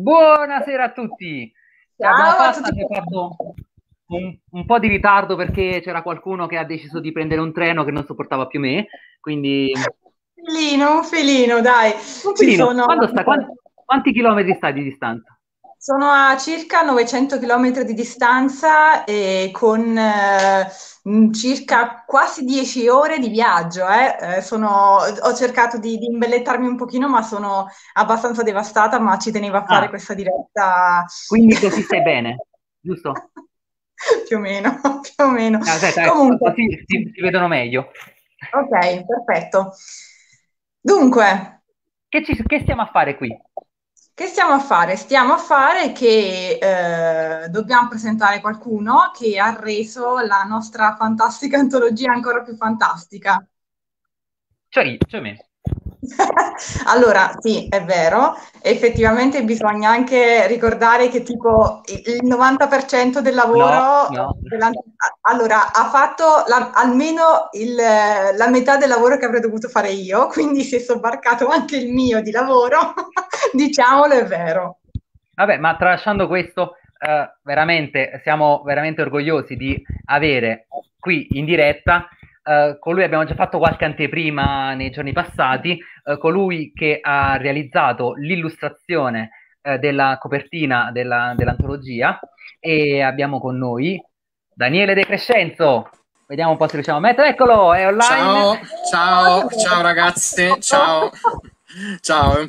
Buonasera a tutti. Ce l'abbiamo Ciao a fatta, tutti abbiamo quanti. fatto un po' di ritardo perché c'era qualcuno che ha deciso di prendere un treno che non sopportava più me, quindi Un filino, dai. un Ci filino. sono, Quando sta? Quanti chilometri sta di distanza? sono a circa 900 km di distanza e con circa quasi 10 ore di viaggio. Ho cercato di imbellettarmi un pochino, ma sono abbastanza devastata, ma ci tenevo a fare Ah, questa diretta. quindi così stai bene, giusto? Più o meno, più o meno. Aspetta, Comunque, così si vedono meglio. ok, perfetto. Dunque, Che stiamo a fare qui? che stiamo a fare? Stiamo a fare che dobbiamo presentare qualcuno che ha reso la nostra fantastica antologia ancora più fantastica. Cioè me. Allora, sì, è vero, effettivamente bisogna anche ricordare che tipo il 90% del No, lavoro no. allora, ha fatto almeno la metà del lavoro che avrei dovuto fare io, quindi si è sobbarcato anche il mio di lavoro, diciamolo, è vero. Vabbè, ma tralasciando questo, veramente siamo veramente orgogliosi di avere qui in diretta con lui abbiamo già fatto qualche anteprima nei giorni passati, colui che ha realizzato l'illustrazione della copertina dell'antologia e abbiamo con noi Daniele De Crescenzo. Vediamo un po' se riusciamo a mettere. Eccolo, è online. Ciao, ciao, ciao ragazzi, ciao, ciao,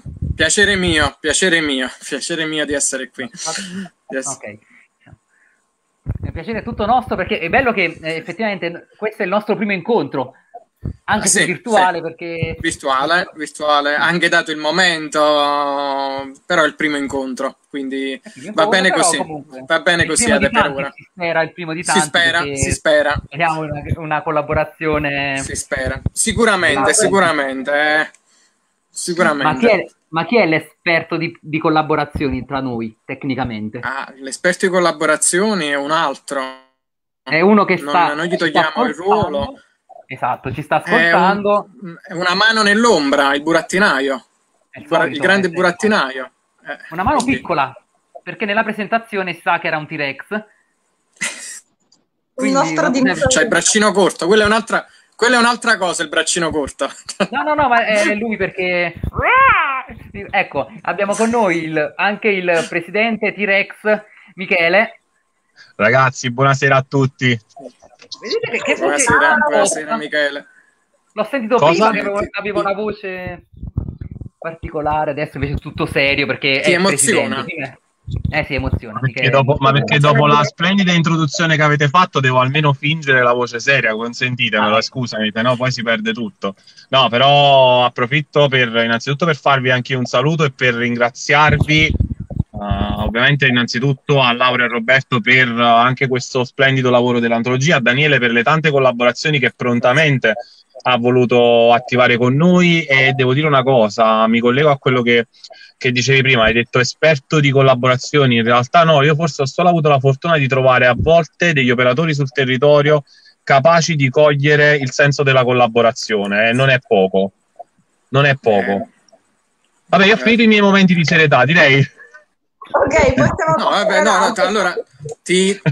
piacere mio di essere qui. Yes. Ok. È un piacere tutto nostro perché è bello che effettivamente questo è il nostro primo incontro, Ah, anche se sì, sì, virtuale, perché virtuale, sì, anche dato il momento, però è il primo incontro, quindi è il primo incontro, però comunque va bene il così primo di per tanti, ora. si spera il primo di Si tanti spera, si perché spera, speriamo una collaborazione si spera. Sicuramente, divertente. sicuramente. Ma chi è l'esperto di collaborazioni tra noi, tecnicamente? Ah, l'esperto di collaborazioni è un altro. È uno che Non gli ci sta togliamo il ruolo. ascoltando, esatto, ci sta È, ascoltando, è una mano nell'ombra, il burattinaio, è il il solito grande essere burattinaio. una mano Quindi piccola, perché nella presentazione si sa che era un T-Rex, Il quindi nostro non poteva... c'ha il dinosauro. braccino corto, quella è un'altra cosa, il braccino corto. No, no, no, ma è lui perché... Ecco, abbiamo con noi anche il presidente T-Rex, Michele. Ragazzi, buonasera a tutti. Vedete che voce Buonasera, buonasera composta? Michele. L'ho sentito prima Cosa? che Ti, aveva una voce particolare, adesso invece è tutto serio perché è ti il presidente. emoziona? Sì, si emoziona, Michele. Perché dopo la splendida introduzione che avete fatto devo almeno fingere la voce seria, consentitemelo, Ah, scusami, se no poi si perde tutto. No, però approfitto innanzitutto per farvi anche un saluto e per ringraziarvi, ovviamente innanzitutto a Laura e a Roberto per anche questo splendido lavoro dell'antologia, a Daniele per le tante collaborazioni che prontamente ha voluto attivare con noi e devo dire una cosa, mi collego a quello che dicevi prima, hai detto esperto di collaborazioni, in realtà no, io forse ho solo avuto la fortuna di trovare a volte degli operatori sul territorio capaci di cogliere il senso della collaborazione, e non è poco, non è Eh, poco. Vabbè, io ho eh. finito i miei momenti di serietà, direi. Ok, possiamo No, vabbè, passare no, avanti. allora ti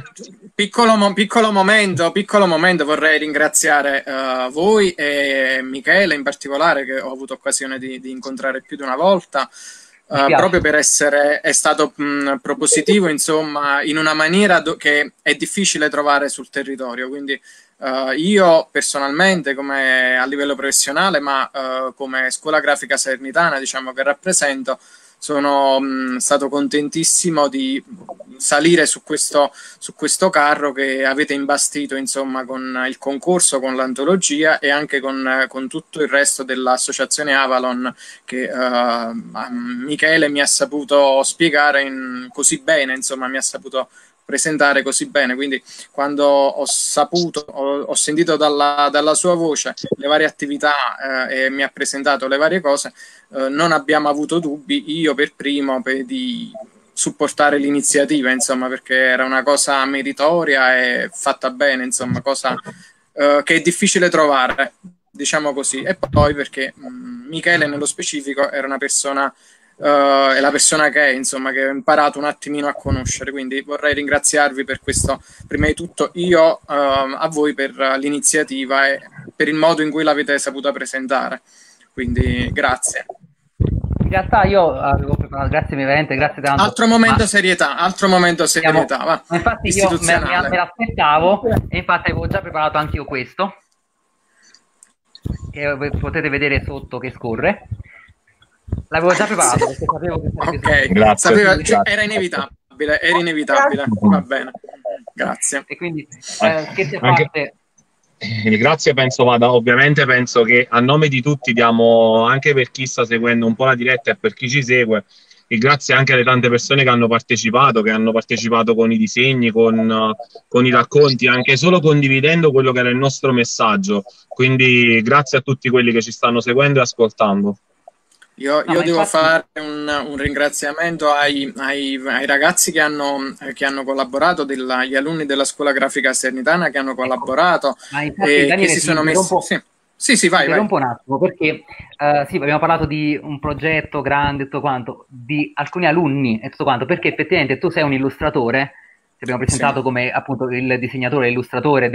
piccolo momento, vorrei ringraziare voi e Michele in particolare, che ho avuto occasione di incontrare più di una volta, mi spiace. proprio per è stato propositivo, insomma, in una maniera che è difficile trovare sul territorio. Quindi io personalmente, come a livello professionale, ma come scuola grafica salernitana, diciamo che rappresento, sono stato contentissimo di salire su questo carro che avete imbastito, insomma, con il concorso, con l'antologia e anche con tutto il resto dell'associazione Avalon che Michele mi ha saputo spiegare così bene, insomma, mi ha saputo presentare così bene. Quindi quando ho sentito dalla sua voce le varie attività e mi ha presentato le varie cose, non abbiamo avuto dubbi, io per primo, di supportare l'iniziativa, insomma, perché era una cosa meritoria e fatta bene, insomma, cosa che è difficile trovare, diciamo così. E poi perché Michele nello specifico era una persona è la persona che è, insomma, che ho imparato un attimino a conoscere. Quindi vorrei ringraziarvi per questo, prima di tutto io, a voi per l'iniziativa e per il modo in cui l'avete saputa presentare. Quindi grazie. In realtà io avevo preparato, grazie veramente, grazie tanto. Altro momento serietà, va. Infatti io me l'aspettavo e infatti avevo già preparato anche io questo, che potete vedere sotto che scorre. L'avevo già preparato perché sapevo che ok, grazie. Era inevitabile, va bene, grazie. E quindi scherzi a parte. Grazie, ovviamente penso che a nome di tutti diamo, anche per chi sta seguendo un po' la diretta e per chi ci segue, il grazie anche alle tante persone che hanno partecipato con i disegni, con i racconti, anche solo condividendo quello che era il nostro messaggio. Quindi grazie a tutti quelli che ci stanno seguendo e ascoltando. Io devo fare un ringraziamento ai ragazzi che hanno collaborato, gli alunni della scuola grafica Salernitana che hanno collaborato e Daniele, che si sono messi... Sì, vai. Interrompo un attimo perché sì, abbiamo parlato di un progetto grande e tutto quanto, di alcuni alunni e tutto quanto, perché effettivamente tu sei un illustratore, ti abbiamo presentato come appunto il disegnatore e illustratore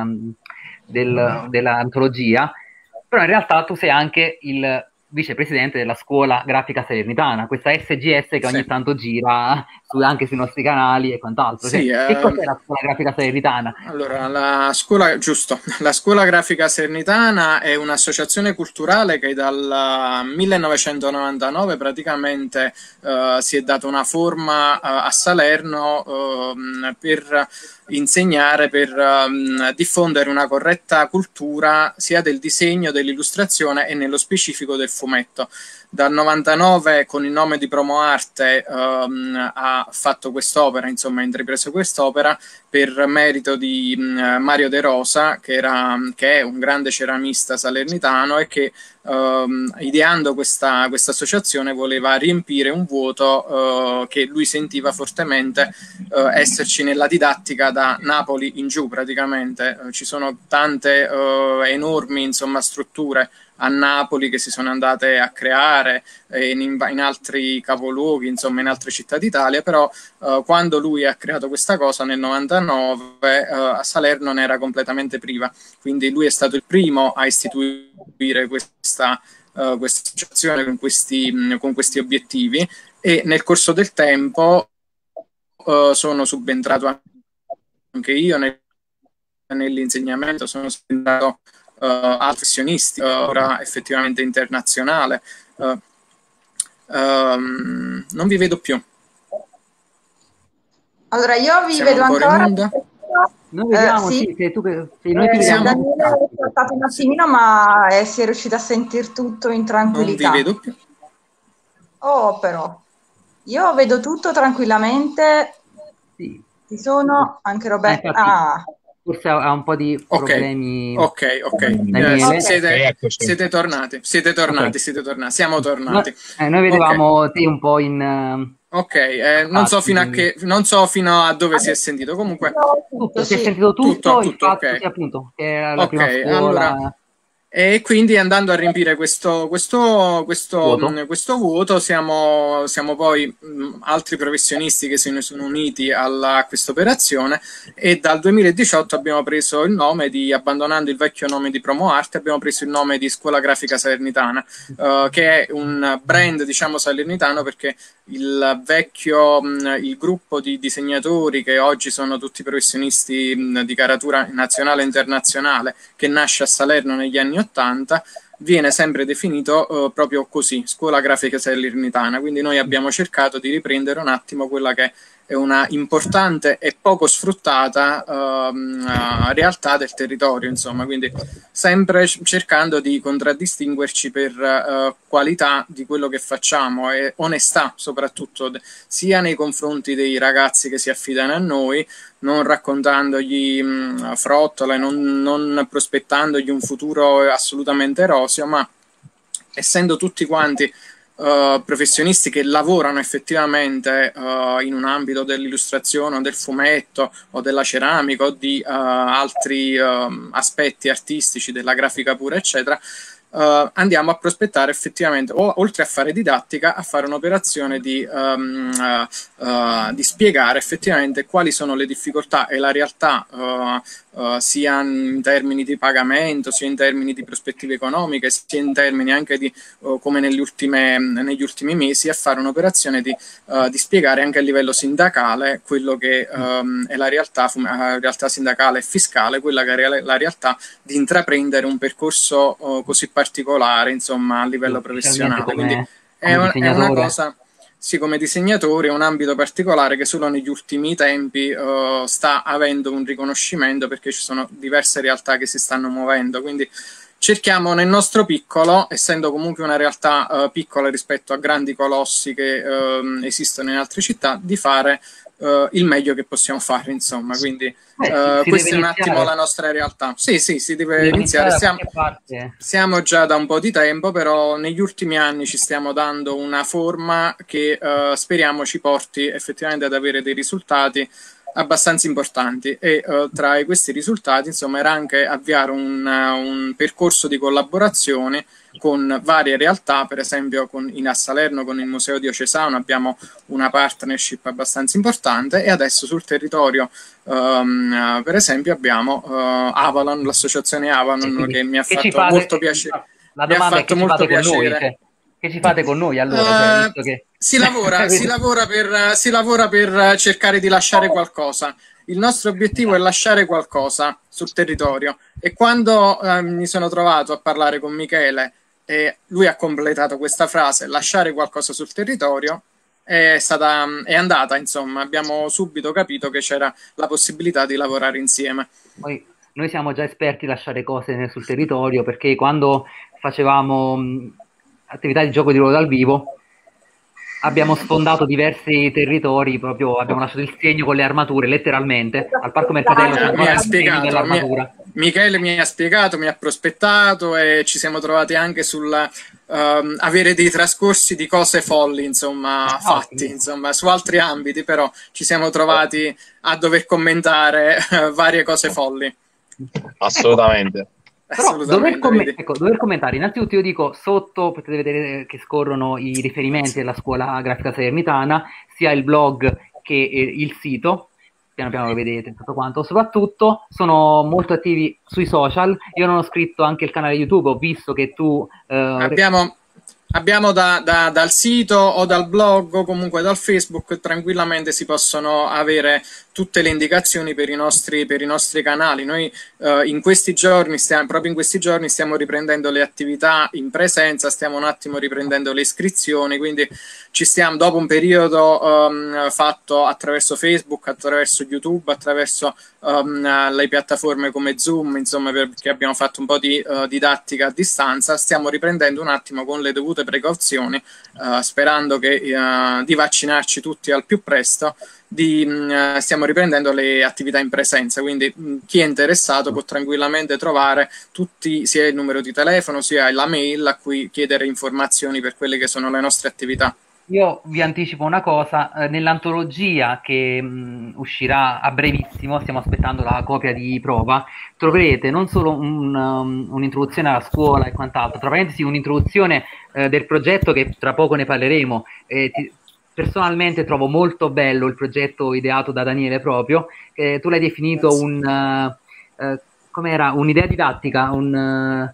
dell'antologia, però in realtà tu sei anche il vicepresidente della scuola grafica Salernitana, questa SGS che ogni tanto gira anche sui nostri canali e quant'altro. Che cos'è la scuola grafica Salernitana? Allora, la scuola grafica Salernitana è un'associazione culturale che dal 1999 praticamente si è data una forma a Salerno per insegnare, per diffondere una corretta cultura sia del disegno, dell'illustrazione e nello specifico del fumetto. Dal 99 con il nome di Promo Arte ha fatto quest'opera, insomma ha intrapreso quest'opera per merito di Mario De Rosa, che è un grande ceramista salernitano e che ideando questa associazione voleva riempire un vuoto che lui sentiva fortemente esserci nella didattica da Napoli in giù praticamente. Ci sono tante enormi, insomma, strutture a Napoli che si sono andate a creare in altri capoluoghi, insomma in altre città d'Italia, però quando lui ha creato questa cosa nel 99 a Salerno ne era completamente priva, quindi lui è stato il primo a istituire questa associazione con questi obiettivi e nel corso del tempo sono subentrato anche io nell'insegnamento, sono subentrato altri professionisti, ora effettivamente internazionale. Non vi vedo più. Allora io vi vedo ancora. Noi vediamo, sì. Noi ti vediamo. Daniele è saltato un attimino, ma si è riuscito a sentire tutto in tranquillità. Non vi vedo più. Oh, però. Io vedo tutto tranquillamente. Sì. Ci sono anche Roberto. Forse ha un po' di problemi. Ok. Siete tornati. Siamo tornati. Noi vedevamo te un po' in... non so fino a dove si è sentito. Comunque si è sentito tutto ok. Appunto, che era la prima scuola. Allora, e quindi andando a riempire questo vuoto siamo poi altri professionisti che se ne sono uniti a questa operazione e dal 2018 abbiamo preso il nome abbandonando il vecchio nome di Promo Arte, abbiamo preso il nome di Scuola Grafica Salernitana, che è un brand, diciamo, salernitano, perché il gruppo di disegnatori che oggi sono tutti professionisti di caratura nazionale e internazionale, che nasce a Salerno negli anni 80, viene sempre definito proprio così, Scuola Grafica Salernitana. Quindi noi abbiamo cercato di riprendere un attimo quella che è una importante e poco sfruttata realtà del territorio, insomma, quindi sempre cercando di contraddistinguerci per qualità di quello che facciamo e onestà soprattutto, sia nei confronti dei ragazzi che si affidano a noi, non raccontandogli frottole, non prospettandogli un futuro assolutamente roseo, ma essendo tutti quanti professionisti che lavorano effettivamente in un ambito dell'illustrazione o del fumetto o della ceramica o di altri aspetti artistici, della grafica pura eccetera, andiamo a prospettare effettivamente, o oltre a fare didattica, a fare un'operazione di spiegare effettivamente quali sono le difficoltà e la realtà, sia in termini di pagamento, sia in termini di prospettive economiche, sia in termini anche di come negli ultimi mesi, a fare un'operazione di spiegare anche a livello sindacale quello che è la realtà sindacale e fiscale, quella che è la realtà di intraprendere un percorso così particolare, insomma, a livello professionale. Quindi è una cosa, sì, come disegnatore, è un ambito particolare che solo negli ultimi tempi sta avendo un riconoscimento, perché ci sono diverse realtà che si stanno muovendo. Quindi cerchiamo nel nostro piccolo, essendo comunque una realtà piccola rispetto a grandi colossi che esistono in altre città, di fare il meglio che possiamo fare, insomma. Quindi questa è un attimo la nostra realtà. Sì, si deve iniziare. Siamo già da un po' di tempo, però negli ultimi anni ci stiamo dando una forma che speriamo ci porti effettivamente ad avere dei risultati abbastanza importanti, e tra questi risultati, insomma, era anche avviare un percorso di collaborazione con varie realtà. Per esempio a Salerno con il Museo Diocesano abbiamo una partnership abbastanza importante, e adesso sul territorio per esempio abbiamo Avalon, l'associazione Avalon, che mi ha fatto molto piacere. La domanda è che ci fate con noi, cioè, che ci fate con noi allora? Si lavora per cercare di lasciare qualcosa. Il nostro obiettivo è lasciare qualcosa sul territorio, e quando mi sono trovato a parlare con Michele e lui ha completato questa frase, lasciare qualcosa sul territorio, è andata, insomma, abbiamo subito capito che c'era la possibilità di lavorare insieme. Noi siamo già esperti a lasciare cose sul territorio, perché quando facevamo attività di gioco di ruolo dal vivo abbiamo sfondato diversi territori, proprio abbiamo lasciato il segno con le armature, letteralmente. Al Parco Mercatello Michele mi ha spiegato, mi ha prospettato, e ci siamo trovati anche sul avere dei trascorsi di cose folli, insomma, fatti, insomma, su altri ambiti, però ci siamo trovati a dover commentare varie cose folli. Assolutamente. Però dover commentare, innanzitutto io dico, sotto potete vedere che scorrono i riferimenti della scuola grafica salernitana, sia il blog che il sito, piano piano lo vedete tutto quanto. Soprattutto sono molto attivi sui social. Io non ho scritto anche il canale YouTube, ho visto che tu abbiamo dal sito o dal blog o comunque dal Facebook, tranquillamente si possono avere tutte le indicazioni per i nostri canali. Noi in questi giorni stiamo riprendendo le attività in presenza, stiamo un attimo riprendendo le iscrizioni, quindi ci stiamo, dopo un periodo fatto attraverso Facebook, attraverso YouTube, attraverso le piattaforme come Zoom, insomma, perché abbiamo fatto un po' di didattica a distanza, stiamo riprendendo un attimo con le dovute precauzioni, sperando di vaccinarci tutti al più presto. Stiamo riprendendo le attività in presenza, quindi chi è interessato può tranquillamente trovare tutti, sia il numero di telefono sia la mail a cui chiedere informazioni per quelle che sono le nostre attività. Io vi anticipo una cosa, nell'antologia che uscirà a brevissimo, stiamo aspettando la copia di prova, troverete non solo un'introduzione alla scuola e quant'altro, tra parentesi un'introduzione del progetto, che tra poco ne parleremo. Personalmente trovo molto bello il progetto ideato da Daniele proprio, tu l'hai definito com'era? Un'idea didattica, un'idea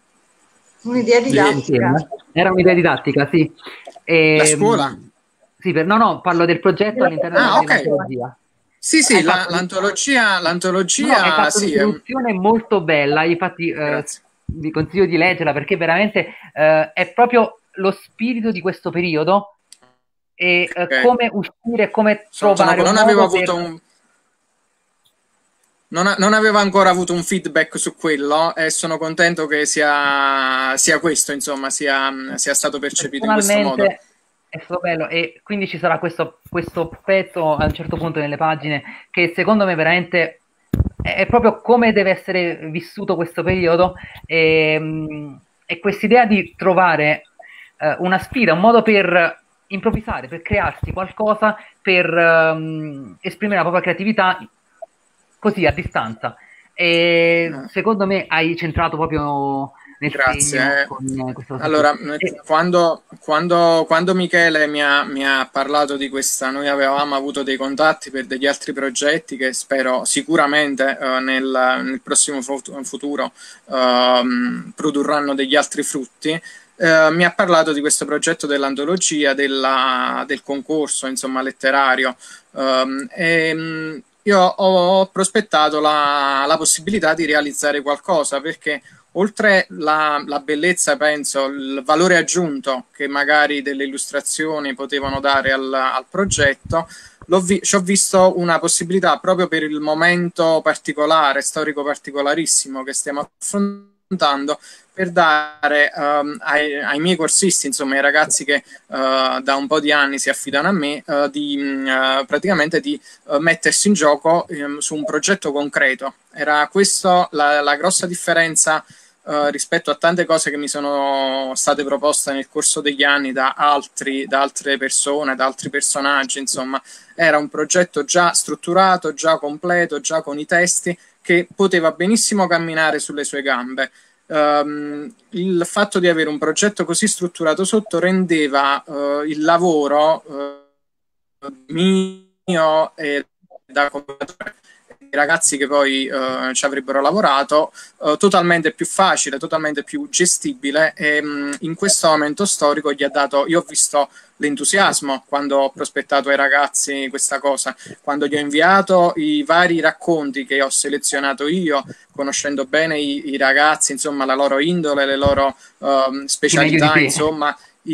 didattica. Era un'idea didattica, sì. La scuola? Sì, no, parlo del progetto all'interno dell'antologia. Sì, l'antologia è sì, un'istruzione molto bella, infatti vi consiglio di leggerla, perché veramente è proprio lo spirito di questo periodo, e come uscire, come trovare non avevo ancora avuto un feedback su quello, e sono contento che sia questo, insomma, sia stato percepito in questo modo. È stato bello, e quindi ci sarà questo pezzo a un certo punto nelle pagine che secondo me veramente è proprio come deve essere vissuto questo periodo, e quest'idea di trovare una sfida, un modo per improvvisare, per crearsi qualcosa, per esprimere la propria creatività così a distanza. E secondo me hai centrato proprio nel Grazie. segno con questa cosa. Allora, quando Michele mi ha parlato di questa, noi avevamo avuto dei contatti per degli altri progetti che spero sicuramente nel prossimo futuro produrranno degli altri frutti. Mi ha parlato di questo progetto dell'antologia, del concorso, insomma, letterario. Io ho prospettato la possibilità di realizzare qualcosa, perché oltre la bellezza, penso, il valore aggiunto che magari delle illustrazioni potevano dare al progetto, ci ho visto una possibilità proprio per il momento particolare, storico particolarissimo che stiamo affrontando, per dare ai miei corsisti, insomma ai ragazzi che da un po' di anni si affidano a me, praticamente di mettersi in gioco su un progetto concreto. Era questa la grossa differenza rispetto a tante cose che mi sono state proposte nel corso degli anni da altre persone, da altri personaggi. Insomma, era un progetto già strutturato, già completo, già con i testi, che poteva benissimo camminare sulle sue gambe. Il fatto di avere un progetto così strutturato sotto rendeva il lavoro mio e da collaboratore, i ragazzi che poi ci avrebbero lavorato, totalmente più facile, totalmente più gestibile, e in questo momento storico io ho visto l'entusiasmo quando ho prospettato ai ragazzi questa cosa, quando gli ho inviato i vari racconti che ho selezionato io, conoscendo bene i ragazzi, insomma, la loro indole, le loro specialità, insomma,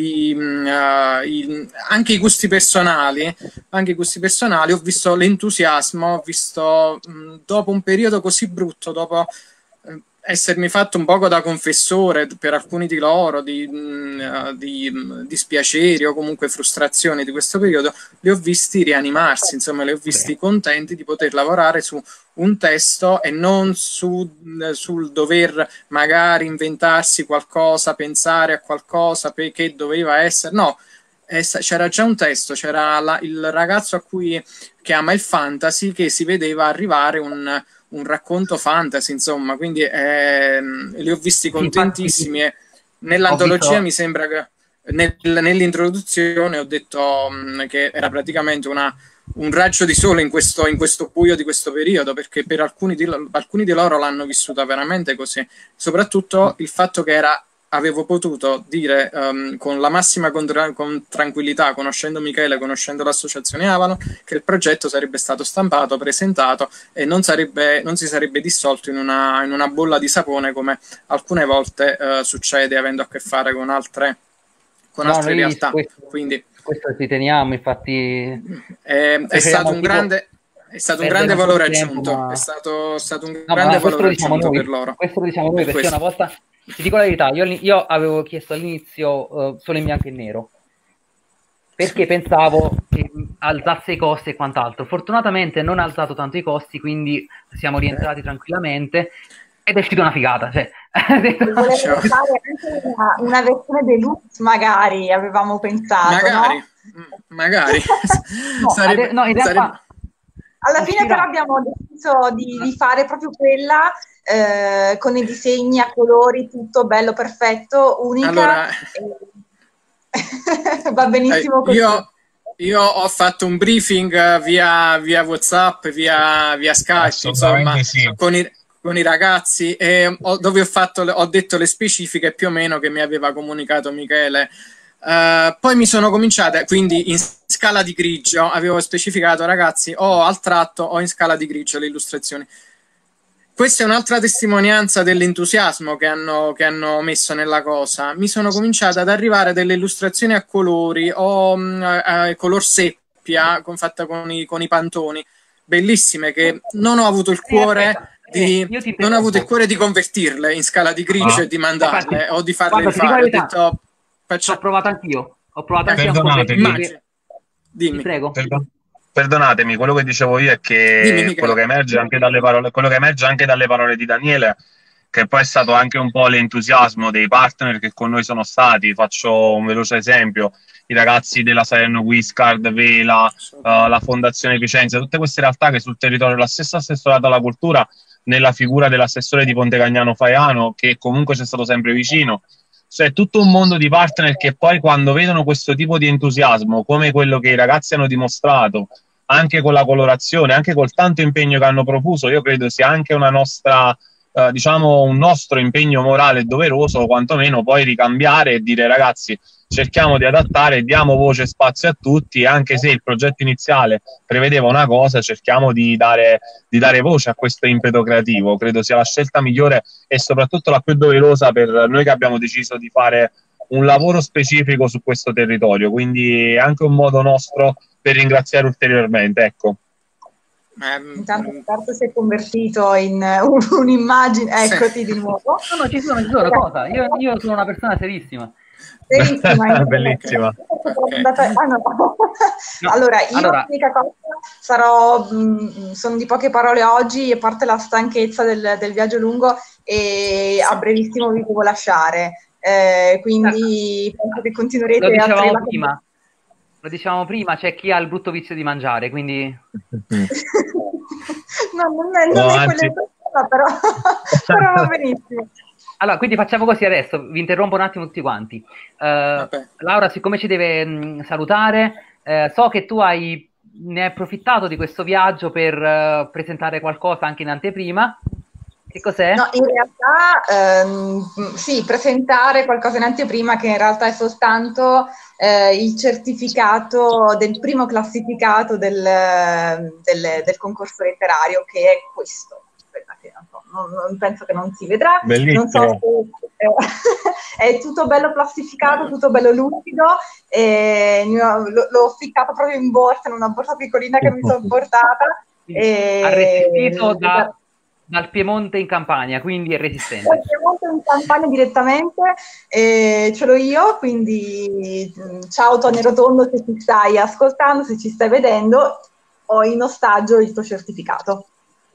anche i gusti personali, ho visto l'entusiasmo, ho visto dopo un periodo così brutto, dopo essermi fatto un poco da confessore per alcuni di loro, di dispiaceri o comunque frustrazioni di questo periodo, li ho visti rianimarsi, insomma, li ho visti contenti di poter lavorare su un testo e non sul dover magari inventarsi qualcosa, pensare a qualcosa che doveva essere. No, c'era già un testo, c'era il ragazzo che ama il fantasy, che si vedeva arrivare un racconto fantasy, insomma, quindi li ho visti contentissimi. E nell'antologia mi sembra che nell'introduzione ho detto che era praticamente un raggio di sole in questo buio di questo periodo, perché per alcuni di loro l'hanno vissuta veramente così. Soprattutto il fatto che avevo potuto dire con la massima tranquillità, conoscendo Michele, conoscendo l'associazione Avalon, che il progetto sarebbe stato stampato, presentato e non si sarebbe dissolto in una bolla di sapone, come alcune volte succede avendo a che fare con altre realtà. Quindi questo ci teniamo, infatti è stato un grande valore aggiunto, è stato un grande valore aggiunto per loro. Questo lo diciamo noi, perché una volta, ti dico la verità, io avevo chiesto all'inizio solo in bianco e nero, perché pensavo che alzasse i costi e quant'altro. Fortunatamente non ha alzato tanto i costi, quindi siamo rientrati tranquillamente ed è uscita una figata. Volevo fare anche una versione deluxe, magari, avevamo pensato. Magari. No, in realtà alla fine però abbiamo deciso di fare proprio quella con i disegni a colori, tutto bello, perfetto, unica. Allora, va benissimo così. Io ho fatto un briefing via WhatsApp, via Skype, insomma, sì, con i ragazzi, dove ho detto le specifiche più o meno che mi aveva comunicato Michele. Poi mi sono cominciate, quindi in scala di grigio, avevo specificato, ragazzi, o al tratto o in scala di grigio le illustrazioni. Questa è un'altra testimonianza dell'entusiasmo che hanno messo nella cosa. Mi sono cominciate ad arrivare delle illustrazioni a colori o color seppia, fatta con i pantoni, bellissime, che non ho avuto il cuore di convertirle in scala di grigio e di mandarle o di farle fare. Ho provato anch'io. Dimmi. Prego. Perdonatemi, quello che dicevo io è che quello che emerge anche dalle parole di Daniele, che poi è stato anche un po' l'entusiasmo dei partner che con noi sono stati. Faccio un veloce esempio: i ragazzi della Salerno Guiscard, Vela, la Fondazione Vicenza, tutte queste realtà che sul territorio della stessa assessorato alla cultura nella figura dell'assessore di Ponte Cagnano Faiano, che comunque ci è stato sempre vicino. Cioè, tutto un mondo di partner che poi quando vedono questo tipo di entusiasmo, come quello che i ragazzi hanno dimostrato, anche con la colorazione, anche col tanto impegno che hanno profuso, io credo sia anche una nostra, diciamo, un nostro impegno morale e doveroso, quantomeno poi ricambiare e dire ragazzi, cerchiamo di adattare, diamo voce e spazio a tutti, anche se il progetto iniziale prevedeva una cosa, cerchiamo di dare voce a questo impeto creativo. Credo sia la scelta migliore e soprattutto la più doverosa per noi che abbiamo deciso di fare un lavoro specifico su questo territorio, quindi è anche un modo nostro per ringraziare ulteriormente, ecco. Intanto Roberto si è convertito in un'immagine, eccoti di nuovo. No, ci sono cosa. Io sono una persona serissima. Serissima, bellissima. Okay. No. Allora, l'unica cosa, sono di poche parole oggi, a parte la stanchezza del viaggio lungo, e a brevissimo vi devo lasciare. Quindi penso che continuerete Lo dicevamo prima, c'è chi ha il brutto vizio di mangiare, quindi... non è quella persona, però va benissimo. Allora, quindi facciamo così adesso, vi interrompo un attimo tutti quanti. Laura, siccome ci deve salutare, so che tu ne hai approfittato di questo viaggio per presentare qualcosa anche in anteprima. Che cos'è? No, in realtà sì, presentare qualcosa in anteprima, che in realtà è soltanto il certificato del primo classificato del concorso letterario, che è questo. Non penso che non si vedrà. Bellissimo. Non so se è tutto bello plastificato, tutto bello lucido, l'ho ficcato proprio in borsa, in una borsa piccolina che mi sono portata. Arrestito dal Piemonte in Campania, quindi è resistente. Dal Piemonte in Campania direttamente, ce l'ho io, quindi ciao Tony Rotondo, se ci stai ascoltando, se ci stai vedendo, ho in ostaggio il tuo certificato.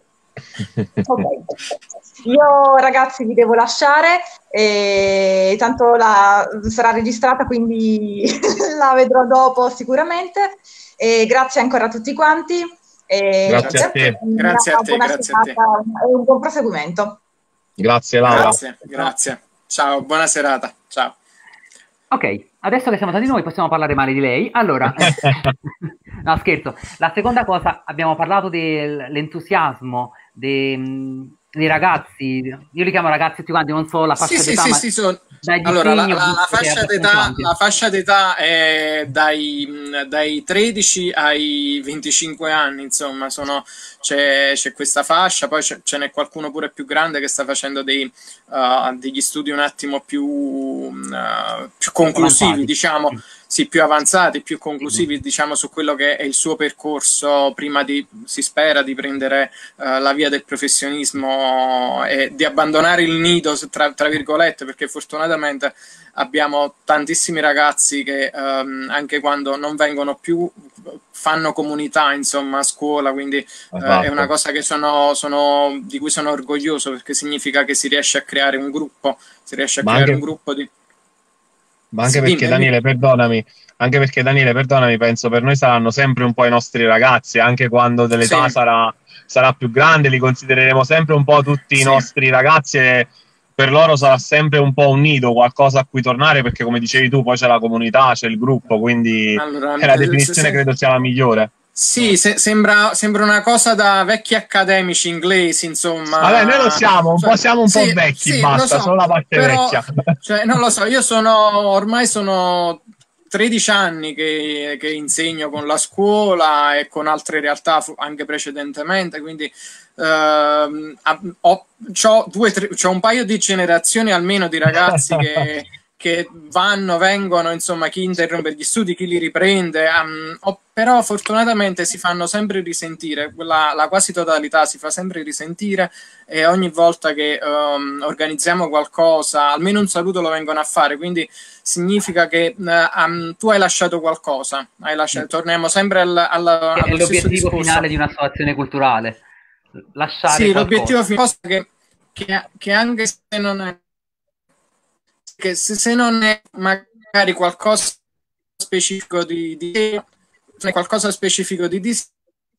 Okay. Io ragazzi vi devo lasciare, tanto sarà registrata, quindi la vedrò dopo sicuramente, grazie ancora a tutti quanti, grazie a te, grazie a te e un buon proseguimento. Grazie Laura, grazie, ciao, buona serata, ciao. Ok, adesso che siamo stati noi possiamo parlare male di lei. Allora, no scherzo, la seconda cosa, abbiamo parlato dell'entusiasmo dei ragazzi, io li chiamo ragazzi tutti quanti, non so la fascia d'età, allora la fascia d'età è dai 13 ai 25 anni, insomma, c'è questa fascia, poi ce n'è qualcuno pure più grande che sta facendo degli studi un attimo più conclusivi, diciamo, sì, più avanzati, più conclusivi, diciamo, su quello che è il suo percorso prima si spera di prendere la via del professionismo e di abbandonare il nido, tra virgolette, perché fortunatamente abbiamo tantissimi ragazzi che anche quando non vengono più fanno comunità, insomma, a scuola, quindi è una cosa che di cui sono orgoglioso, perché significa che si riesce a creare un gruppo, un gruppo di... Ma anche perché Daniele, perdonami, penso per noi saranno sempre un po' i nostri ragazzi, anche quando dell'età sarà più grande, li considereremo sempre un po' tutti i nostri ragazzi, e per loro sarà sempre un po' un nido, qualcosa a cui tornare, perché come dicevi tu, poi c'è la comunità, c'è il gruppo, quindi la definizione credo sia la migliore. Sì, sembra una cosa da vecchi accademici inglesi, insomma. Vabbè, noi lo siamo, siamo un po' vecchi, basta, solo la parte vecchia. Cioè, non lo so, io ormai sono 13 anni che insegno con la scuola e con altre realtà anche precedentemente, quindi c'ho un paio di generazioni almeno di ragazzi che vengono, insomma, chi interrompe gli studi, chi li riprende, però fortunatamente si fanno sempre risentire, la quasi totalità si fa sempre risentire, e ogni volta che organizziamo qualcosa, almeno un saluto lo vengono a fare, quindi significa che tu hai lasciato qualcosa, torniamo sempre è l'obiettivo finale di un'associazione culturale, lasciare qualcosa. L'obiettivo finale che anche se non è se non è magari qualcosa specifico di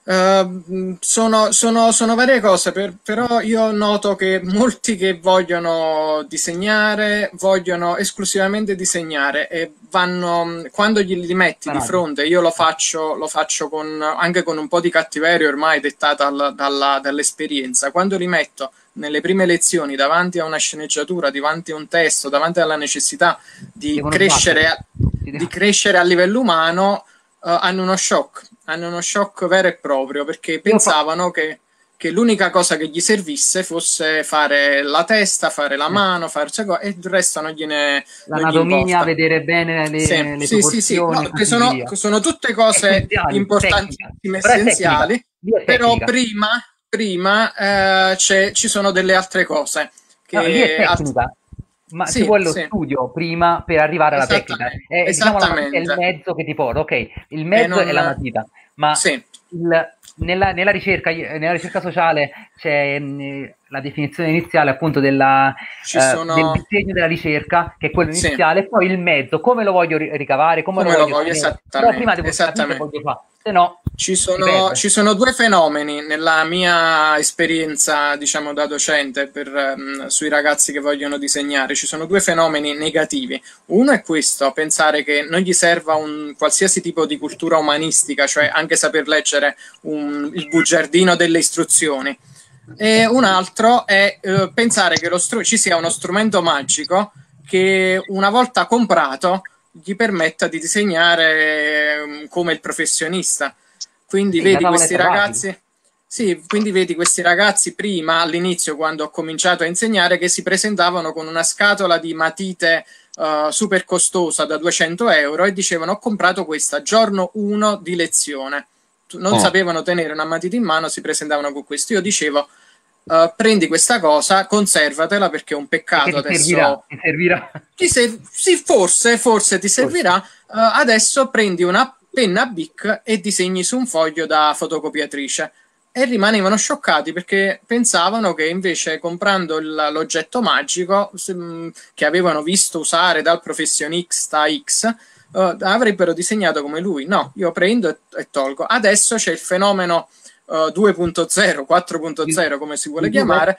Sono varie cose, però io noto che molti che vogliono disegnare vogliono esclusivamente disegnare e vanno, quando li metti di fronte, io lo faccio anche con un po' di cattiveria ormai dettata dall'esperienza, quando li metto nelle prime lezioni davanti a una sceneggiatura, davanti a un testo, davanti alla necessità di crescere a livello umano, hanno uno shock vero e proprio, perché pensavano che l'unica cosa che gli servisse fosse fare la testa, fare la mano, e il resto non gliene l'anatomia, vedere bene le proporzioni, no, che sono tutte cose importantissime, essenziali, però prima ci sono delle altre cose che lì è tecnica. Ma ci vuole lo studio prima per arrivare alla tecnica. Esattamente. Diciamo, è il mezzo che ti porta. Ok, il mezzo è la matita, ma nella ricerca sociale c'è la definizione iniziale appunto del disegno della ricerca, che è quello iniziale, e poi il mezzo, come lo voglio ricavare, come lo voglio esattamente. Però prima devo sapere che voglio fare. Se no, ci sono due fenomeni nella mia esperienza, diciamo, da docente sui ragazzi che vogliono disegnare. Ci sono due fenomeni negativi. Uno è questo, pensare che non gli serva un qualsiasi tipo di cultura umanistica, cioè anche saper leggere il bugiardino delle istruzioni. E un altro è pensare che ci sia uno strumento magico che una volta comprato gli permetta di disegnare come il professionista. Quindi vedi questi ragazzi, quindi vedi questi ragazzi prima, all'inizio, quando ho cominciato a insegnare, che si presentavano con una scatola di matite super costosa da 200 euro e dicevano: ho comprato questa, giorno 1 di lezione. Non sapevano tenere una matita in mano, si presentavano con questo. Io dicevo: prendi questa cosa, conservatela, perché è un peccato. Adesso ti servirà. Forse ti servirà. Adesso prendi una penna Bic e disegni su un foglio da fotocopiatrice. E rimanevano scioccati, perché pensavano che invece, comprando l'oggetto magico che avevano visto usare dal professionista X, avrebbero disegnato come lui. No, io prendo e tolgo. Adesso c'è il fenomeno 2.0, 4.0, come si vuole chiamare,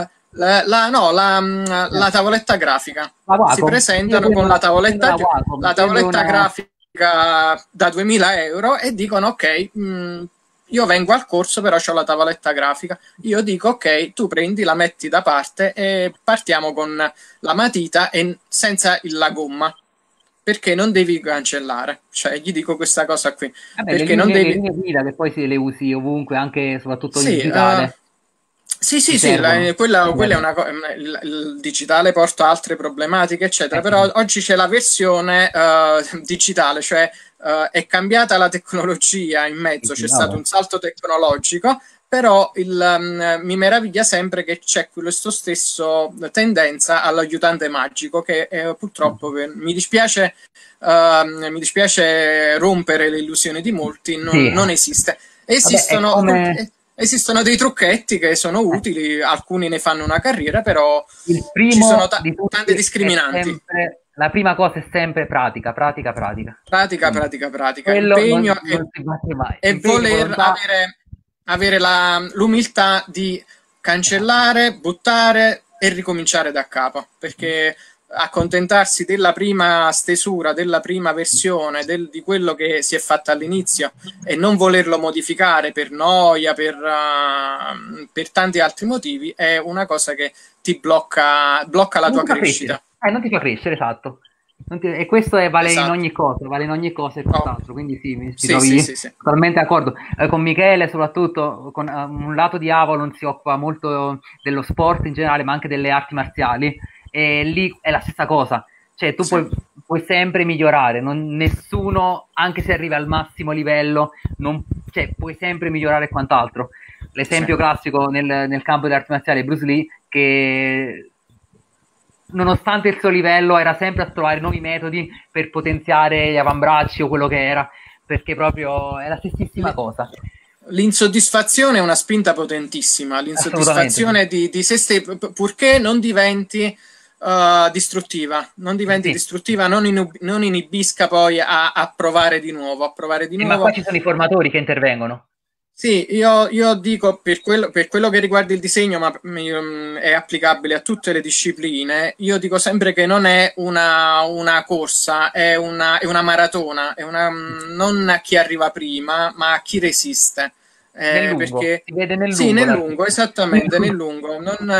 la tavoletta grafica. Si presentano con la tavoletta grafica da 2000 euro e dicono: ok, io vengo al corso, però ho la tavoletta grafica. Io dico: ok, tu prendi, la metti da parte e partiamo con la matita e senza la gomma, perché non devi cancellare. Cioè, gli dico questa cosa qui. Perché non devi... le guida che poi se le usi ovunque, anche soprattutto in digitale. Quella è una cosa. Il digitale porta altre problematiche, eccetera. Però oggi c'è la versione digitale, cioè è cambiata la tecnologia in mezzo, c'è stato un salto tecnologico, però mi meraviglia sempre che c'è questo stesso tendenza all'aiutante magico, che purtroppo mi dispiace rompere le illusioni di molti, non esiste. Esistono dei trucchetti che sono utili, alcuni ne fanno una carriera, però ci sono tante discriminanti. La prima cosa è sempre pratica. Impegno e voler avere l'umiltà di cancellare, buttare e ricominciare da capo, perché accontentarsi della prima stesura, della prima versione di quello che si è fatto all'inizio e non volerlo modificare per noia, per tanti altri motivi, è una cosa che ti blocca la tua crescita. Non ti fa crescere, esatto. E questo vale in ogni cosa, e quant'altro. Quindi mi trovi totalmente d'accordo. Con Michele, soprattutto, con un lato di Avalon si occupa molto dello sport in generale, ma anche delle arti marziali. E lì è la stessa cosa, cioè tu puoi sempre migliorare, nessuno, anche se arriva al massimo livello, puoi sempre migliorare quant'altro. L'esempio classico nel campo delle arti marziali è Bruce Lee, che nonostante il suo livello era sempre a trovare nuovi metodi per potenziare gli avambracci o quello che era, perché proprio è la stessissima cosa. L'insoddisfazione è una spinta potentissima, l'insoddisfazione di se stessi, purché non diventi distruttiva, non inibisca poi a provare di nuovo. Ma qua ci sono i formatori che intervengono. Sì, io dico per quello che riguarda il disegno, ma è applicabile a tutte le discipline, io dico sempre che non è una corsa, è una maratona, non a chi arriva prima, ma a chi resiste. Nel lungo, Perché si vede nel sì, lungo nel l'artista. lungo, esattamente, nel lungo.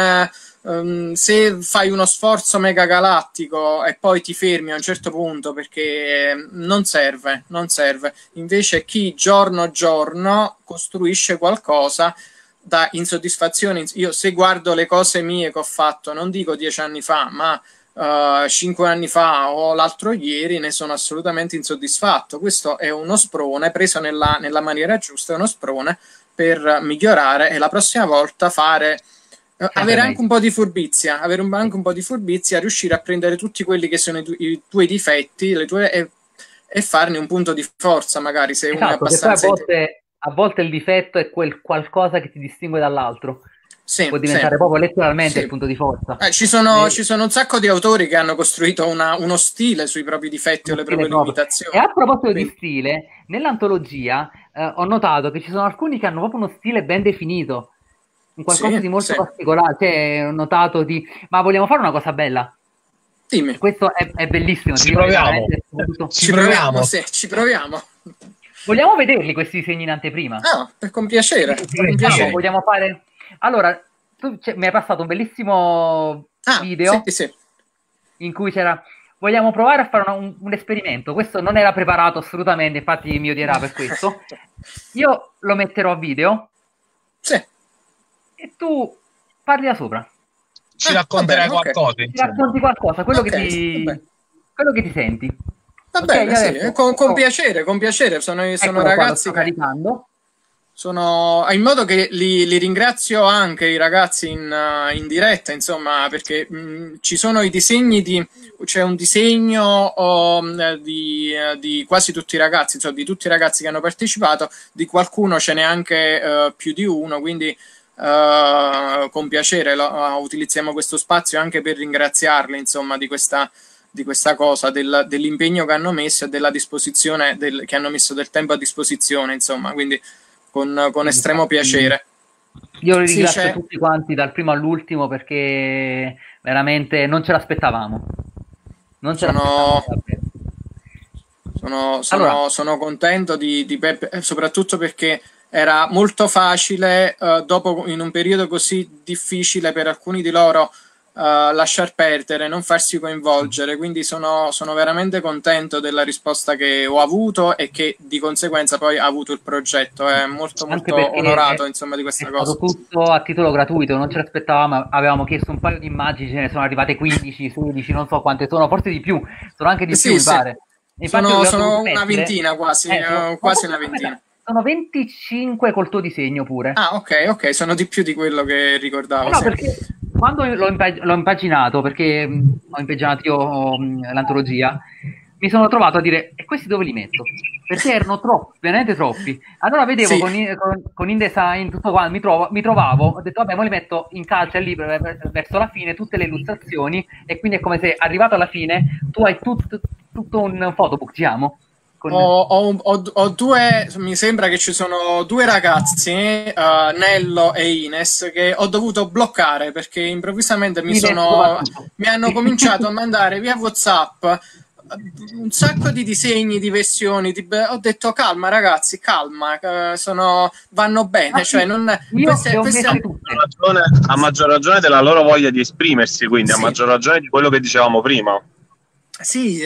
Se fai uno sforzo mega galattico e poi ti fermi a un certo punto perché non serve, non serve. Invece chi giorno giorno costruisce qualcosa dà insoddisfazione. Io se guardo le cose mie che ho fatto, non dico 10 anni fa, ma 5 anni fa o l'altro ieri, ne sono assolutamente insoddisfatto. Questo è uno sprone preso nella maniera giusta, è uno sprone per migliorare e la prossima volta avere anche un po' di furbizia, anche un po' di furbizia, riuscire a prendere tutti quelli che sono i tuoi difetti, e farne un punto di forza, magari se uno è Esatto, che poi abbastanza a volte il difetto è quel qualcosa che ti distingue dall'altro. sì, Può sì, diventare proprio letteralmente il sì. punto di forza. Ci sono un sacco di autori che hanno costruito uno stile sui propri difetti o Uno le stile proprie proprio. E limitazioni. a proposito di Quindi, stile, nell'antologia ho notato che ci sono alcuni che hanno proprio uno stile ben definito, un qualcosa sì, di molto sì. particolare. Cioè, ho notato ma vogliamo fare una cosa bella? E Dimmi, questo è bellissimo, ti Ci dico la verità, proviamo. veramente, soprattutto. Ci proviamo. sì, ci proviamo. Vogliamo vederli questi disegni in anteprima? Ah, con piacere, Sì, con diciamo, piacere. vogliamo fare. Allora, mi hai passato un bellissimo Ah, sì, video sì. in cui c'era. Vogliamo provare a fare un esperimento. Questo non era preparato assolutamente, infatti mi odierà per questo. Io lo metterò a video Sì. e tu parli da sopra. Ci Va racconterai bene, ok. qualcosa, Ti insomma. racconti qualcosa, Ok, va bene. quello che ti senti. Va Ok, io bene, sì, adesso. con piacere, con piacere. Sono Eccolo qua, lo ragazzi sto che caricando. in modo che li ringrazio anche i ragazzi in diretta, insomma, perché ci sono i disegni c'è un disegno di quasi tutti i ragazzi, insomma, di tutti i ragazzi che hanno partecipato, di qualcuno ce n'è anche più di uno, quindi con piacere utilizziamo questo spazio anche per ringraziarli, insomma, di questa cosa, dell'impegno che hanno messo e della disposizione, che hanno messo del tempo a disposizione, insomma, quindi con estremo piacere. Io li Sì, ringrazio tutti quanti dal primo all'ultimo perché veramente non ce l'aspettavamo. Non ce l'aspettavamo sono, davvero. Allora, sono contento di Peppe, soprattutto perché era molto facile, dopo, in un periodo così difficile per alcuni di loro, lasciar perdere, non farsi coinvolgere, quindi sono veramente contento della risposta che ho avuto e che di conseguenza poi ha avuto il progetto. È molto anche molto perché onorato, insomma, di è questa stato cosa. tutto a titolo gratuito, non ce l'aspettavamo, avevamo chiesto un paio di immagini, ce ne sono arrivate 15, 16, non so quante sono, forse di più, sono anche di più, Sì, mi sì, pare. Infatti le ho dovute sono una mettere, ventina quasi, sono, quasi una ventina. sono 25 col tuo disegno pure. Ah, ok, ok, sono di più di quello che ricordavo, No, sì. perché quando l'ho impaginato, perché ho impaginato io l'antologia, mi sono trovato a dire, e questi dove li metto? Perché erano troppi, veramente troppi. Allora vedevo Sì. con InDesign tutto qua, mi trovavo, ho detto, vabbè, mo li metto in calce lì verso la fine, tutte le illustrazioni, e quindi è come se arrivato alla fine tu hai tutto un photobook, diciamo. Ho due, mi sembra che ci sono due ragazzi, Nello e Ines, che ho dovuto bloccare perché improvvisamente mi hanno cominciato a mandare via WhatsApp un sacco di disegni, di versioni. Ho detto calma ragazzi, calma, vanno bene. Cioè, non, io le ho queste messe tutte. A maggior ragione della loro voglia di esprimersi, quindi a Sì. maggior ragione di quello che dicevamo prima. Sì,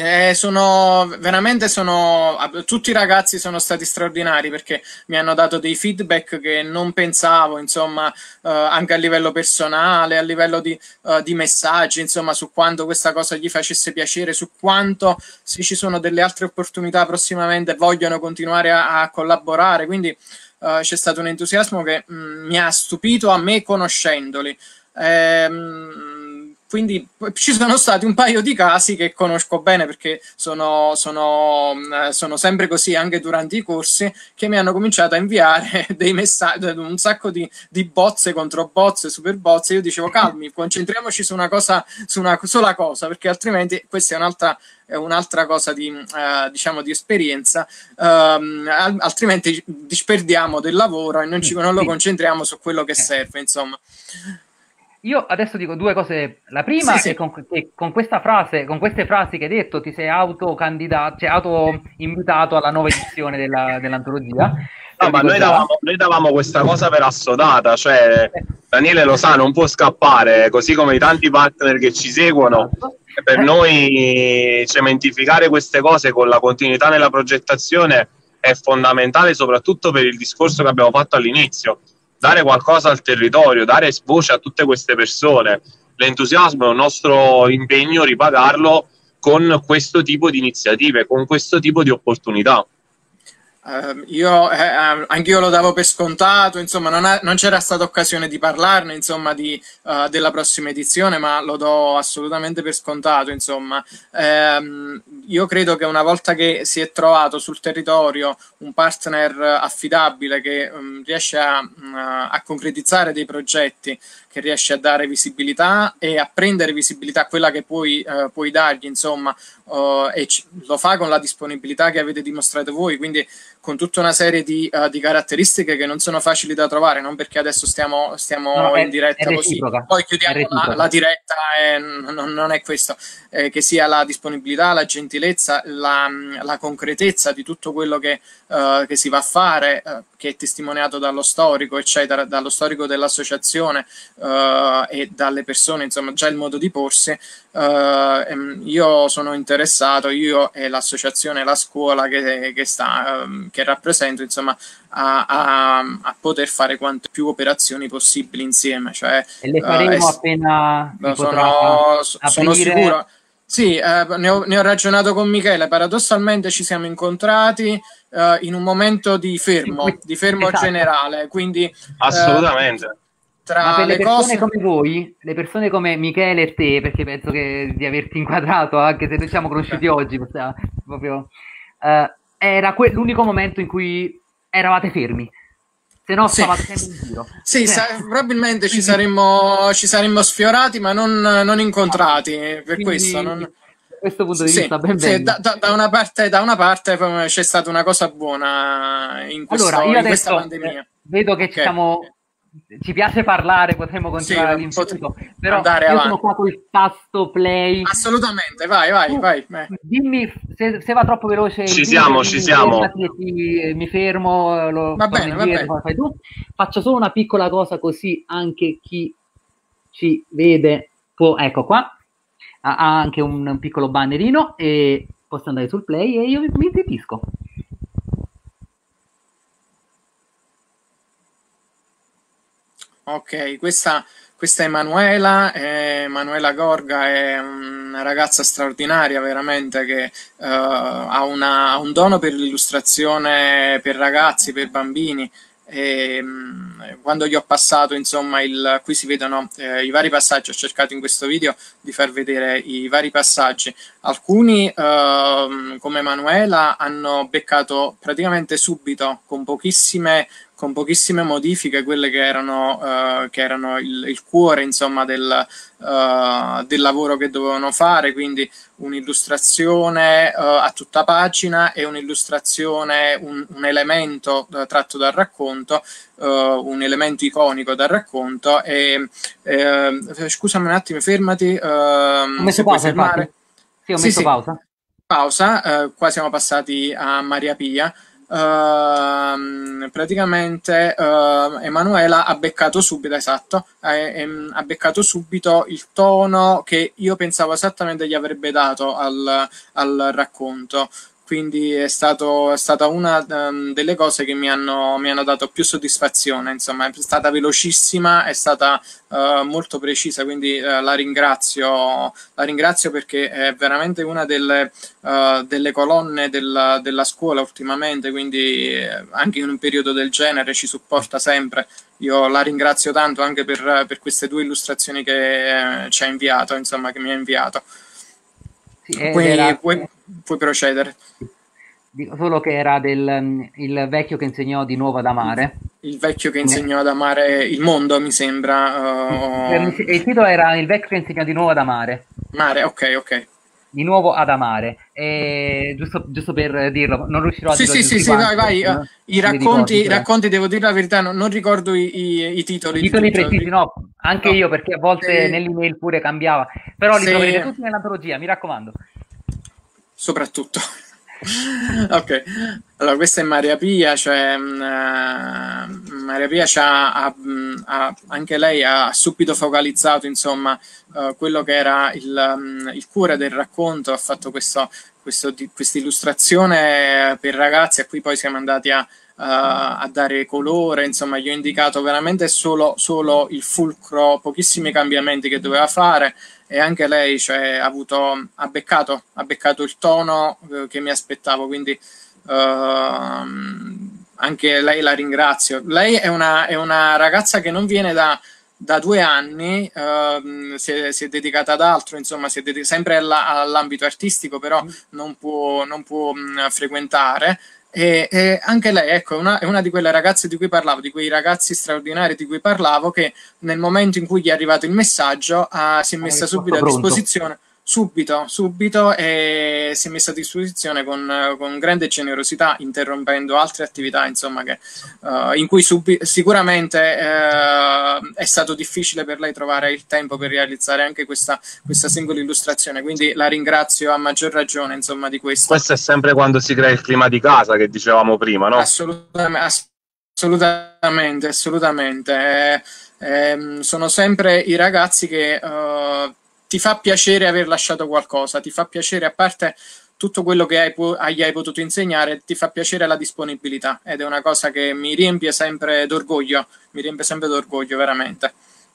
tutti i ragazzi sono stati straordinari perché mi hanno dato dei feedback che non pensavo, insomma, anche a livello personale, a livello di messaggi, insomma, su quanto questa cosa gli facesse piacere, su quanto, se ci sono delle altre opportunità prossimamente, vogliono continuare a collaborare. Quindi c'è stato un entusiasmo che mi ha stupito a me conoscendoli. quindi ci sono stati un paio di casi che conosco bene perché sono sempre così anche durante i corsi, che mi hanno cominciato a inviare dei messaggi, un sacco di bozze contro bozze, super bozze. Io dicevo calmi, concentriamoci su una cosa, su una sola cosa, perché altrimenti questa è un'altra cosa di, diciamo, di esperienza, altrimenti disperdiamo del lavoro e non lo concentriamo su quello che serve, insomma. Io adesso dico due cose. La prima è che con questa frase, con queste frasi che hai detto, ti sei autocandidato, cioè auto-invitato alla nuova edizione dell'antologia. No, ma noi davamo questa cosa per assodata, cioè Daniele lo sa, non può scappare, così come i tanti partner che ci seguono. Per noi cementificare queste cose con la continuità nella progettazione è fondamentale, soprattutto per il discorso che abbiamo fatto all'inizio. Dare qualcosa al territorio, dare voce a tutte queste persone. L'entusiasmo è un nostro impegno, ripagarlo con questo tipo di iniziative, con questo tipo di opportunità. Anch'io lo davo per scontato, insomma, non c'era stata occasione di parlarne, insomma, della prossima edizione, ma lo do assolutamente per scontato, insomma. Io credo che una volta che si è trovato sul territorio un partner affidabile che riesce a concretizzare dei progetti, che riesce a dare visibilità e a prendere visibilità, quella che puoi dargli, insomma, e lo fa con la disponibilità che avete dimostrato voi, quindi con tutta una serie di caratteristiche che non sono facili da trovare, non perché adesso stiamo in diretta così, poi chiudiamo la diretta, non è questo, che sia la disponibilità, la gentilezza, la concretezza di tutto quello che si va a fare, che è testimoniato dallo storico, eccetera, dallo storico dell'associazione e dalle persone, insomma, già il modo di porsi. Io sono interessato, io e l'associazione, la scuola che rappresento, insomma, a poter fare quante più operazioni possibili insieme, cioè, e le faremo appena sono sicuro. Sì, ne ho ragionato con Michele, paradossalmente ci siamo incontrati in un momento di fermo esatto. Generale, quindi assolutamente. Ma per le persone come voi, le persone come Michele e te, perché penso di averti inquadrato, anche se noi siamo conosciuti oggi, proprio, era l'unico momento in cui eravate fermi, se no stavate sempre in giro. Sì, probabilmente ci saremmo sfiorati, ma non incontrati, per questo. Da questo punto di vista ben bene. Da una parte c'è stata una cosa buona in questa pandemia. Vedo che ci piace parlare, potremmo continuare all'infinito, però io sono qua col tasto play. Assolutamente, vai. Dimmi se va troppo veloce. Ci siamo. Mi fermo, va bene. Fai tu. Faccio solo una piccola cosa così anche chi ci vede può, ecco qua, ha anche un piccolo bannerino e posso andare sul play e io mi zittisco. Ok, questa è Emanuela Gorga, è una ragazza straordinaria veramente che ha un dono per l'illustrazione per ragazzi, per bambini. E quando gli ho passato, insomma, qui si vedono i vari passaggi, ho cercato in questo video di far vedere i vari passaggi. Alcuni come Emanuela hanno beccato praticamente subito con pochissime modifiche quelle che erano il cuore, insomma, del lavoro che dovevano fare, quindi un'illustrazione a tutta pagina e un'illustrazione, un elemento tratto dal racconto, un elemento iconico dal racconto. Scusami un attimo, fermati. Ho messo pausa, fermare? Sì, ho messo pausa. Pausa, qua siamo passati a Maria Pia. Praticamente Emanuela ha beccato subito, ha beccato subito il tono che io pensavo esattamente gli avrebbe dato al racconto, quindi è stata una delle cose che mi hanno dato più soddisfazione, insomma, è stata velocissima, è stata molto precisa, quindi la ringrazio perché è veramente una delle colonne della scuola ultimamente, quindi anche in un periodo del genere ci supporta sempre. Io la ringrazio tanto anche per queste 2 illustrazioni che ci ha inviato, insomma, che mi ha inviato. Sì, puoi procedere. Dico solo che era il vecchio che insegnò di nuovo ad amare. Il vecchio che insegnò ad amare il mondo, mi sembra. Il titolo era Il vecchio che insegnò di nuovo ad amare. Mare, ok. Di nuovo ad amare. Giusto per dirlo, non riuscirò a dirlo. Sì, vai. I racconti, devo dire la verità, non ricordo i titoli. I titoli precisi, no, anche io, perché a volte nell'email pure cambiava. Però li troverete tutti nell'antologia, mi raccomando. Soprattutto. Ok, allora questa è Maria Pia, cioè Maria Pia anche lei ha subito focalizzato, insomma, quello che era il cuore del racconto, ha fatto questa illustrazione per ragazzi a cui poi siamo andati a dare colore, insomma, gli ho indicato veramente solo il fulcro, pochissimi cambiamenti che doveva fare, e anche lei, cioè, ha beccato il tono che mi aspettavo, quindi anche lei la ringrazio. Lei è una ragazza che non viene da 2 anni, si è dedicata ad altro, insomma, si è sempre all'ambito artistico, però non può frequentare. E anche lei, ecco, è una di quelle ragazze di cui parlavo, di quei ragazzi straordinari di cui parlavo, che nel momento in cui gli è arrivato il messaggio si è messa subito a disposizione, subito, e si è messa a disposizione con grande generosità, interrompendo altre attività, insomma, in cui sicuramente è stato difficile per lei trovare il tempo per realizzare anche questa singola illustrazione, quindi la ringrazio a maggior ragione, insomma, di questo. Questo è sempre quando si crea il clima di casa, che dicevamo prima, no? Assolutamente. Sono sempre i ragazzi che ti fa piacere aver lasciato qualcosa, ti fa piacere, a parte tutto quello che gli hai potuto insegnare, ti fa piacere la disponibilità, ed è una cosa che mi riempie sempre d'orgoglio, veramente.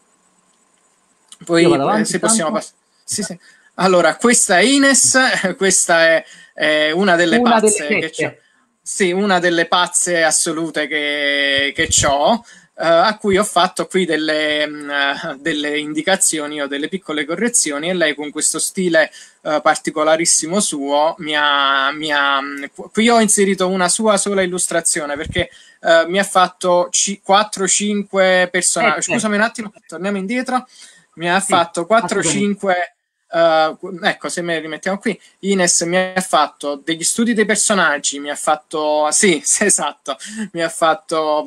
Poi se possiamo passare. Sì. Allora, questa è Ines, questa è una delle pazze che c'ho. Sì, una delle pazze assolute che ho. A cui ho fatto qui delle indicazioni o delle piccole correzioni, e lei, con questo stile particolarissimo suo, qui ho inserito una sua sola illustrazione, perché mi ha fatto 4-5 personaggi. Scusami un attimo, torniamo indietro. Mi ha fatto 4-5. Ecco, se me li rimettiamo qui, Ines mi ha fatto degli studi dei personaggi, mi ha fatto esatto, mi ha fatto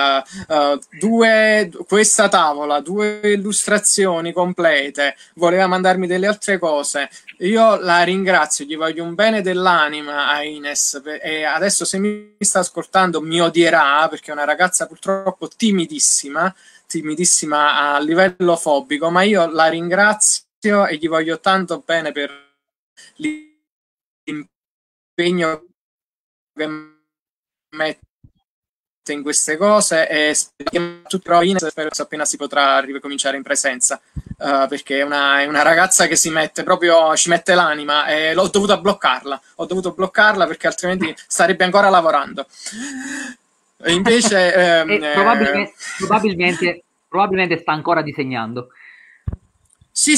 questa tavola, 2 illustrazioni complete, voleva mandarmi delle altre cose. Io la ringrazio, gli voglio un bene dell'anima a Ines, e adesso, se mi sta ascoltando, mi odierà, perché è una ragazza purtroppo timidissima a livello fobico, ma io la ringrazio e gli voglio tanto bene per l'impegno che mette in queste cose, e spero appena si potrà ricominciare in presenza, perché è una ragazza che ci mette l'anima, e ho dovuto bloccarla perché altrimenti starebbe ancora lavorando. E invece probabilmente sta ancora disegnando. Sì,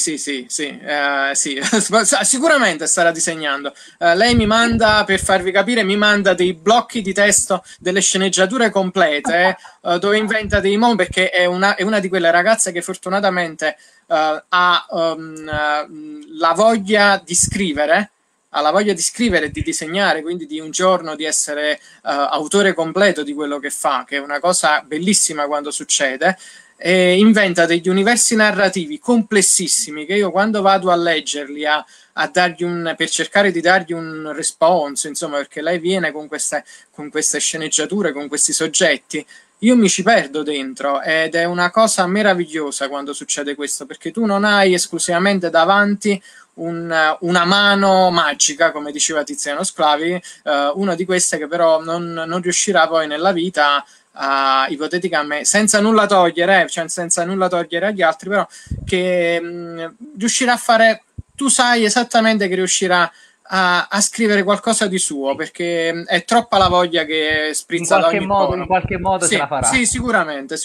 sicuramente starà disegnando. Lei mi manda, per farvi capire, dei blocchi di testo, delle sceneggiature complete, dove inventa dei mondi, perché è una di quelle ragazze che fortunatamente ha la voglia di scrivere, e di disegnare, quindi di un giorno di essere autore completo di quello che fa, che è una cosa bellissima quando succede. E inventa degli universi narrativi complessissimi, che io, quando vado a leggerli, per cercare di dargli un responso, insomma, perché lei viene con queste sceneggiature, con questi soggetti, io mi ci perdo dentro, ed è una cosa meravigliosa quando succede questo, perché tu non hai esclusivamente davanti una mano magica, come diceva Tiziano Sclavi, una di queste che però non riuscirà poi nella vita ipoteticamente, senza nulla togliere, cioè senza nulla togliere agli altri, però che riuscirà a fare, tu sai esattamente che riuscirà a scrivere qualcosa di suo, perché è troppa la voglia che sprizza da ogni poro. In qualche modo sì, ce la farà. Sì, sicuramente.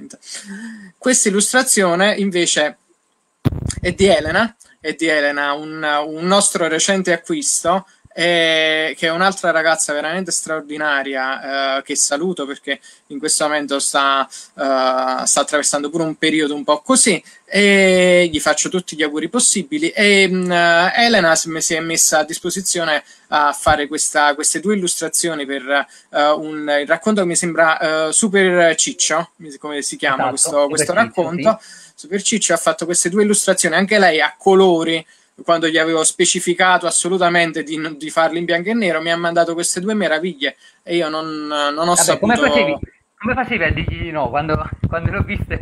Questa illustrazione invece è di Elena, un nostro recente acquisto, che è un'altra ragazza veramente straordinaria, che saluto perché in questo momento sta attraversando pure un periodo un po' così, e gli faccio tutti gli auguri possibili. E Elena si è messa a disposizione a fare queste 2 illustrazioni per il racconto che mi sembra Super Ciccio, come si chiama, esatto, questo racconto. Sì. Super Ciccio ha fatto queste 2 illustrazioni, anche lei a colori, quando gli avevo specificato assolutamente di farli in bianco e nero. Mi ha mandato queste 2 meraviglie e io non ho saputo... Come facevi a dirgli di no quando le ho viste?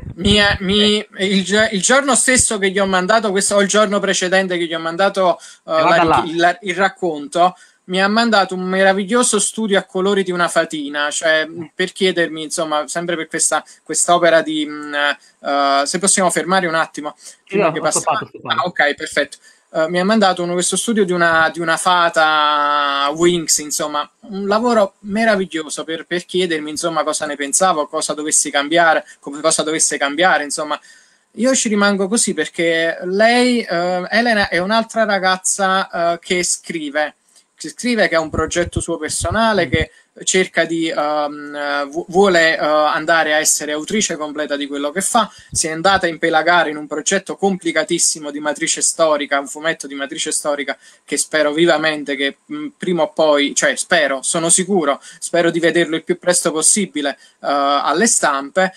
Il giorno stesso che gli ho mandato questo, o il giorno precedente che gli ho mandato il racconto, mi ha mandato un meraviglioso studio a colori di una fatina, cioè per chiedermi, insomma, sempre per questa opera di... se possiamo fermare un attimo. Stoppato. Ok, perfetto. Mi ha mandato questo studio di una fata Winx, insomma, un lavoro meraviglioso per chiedermi, insomma, cosa ne pensavo, cosa dovessi cambiare, cosa dovesse cambiare, insomma. Io ci rimango così perché lei, Elena, è un'altra ragazza che scrive, che ha un progetto suo personale, che cerca di vuole andare a essere autrice completa di quello che fa. Si è andata a impelagare in un progetto complicatissimo di matrice storica, un fumetto di matrice storica che spero vivamente che prima o poi, cioè sono sicuro, spero di vederlo il più presto possibile alle stampe.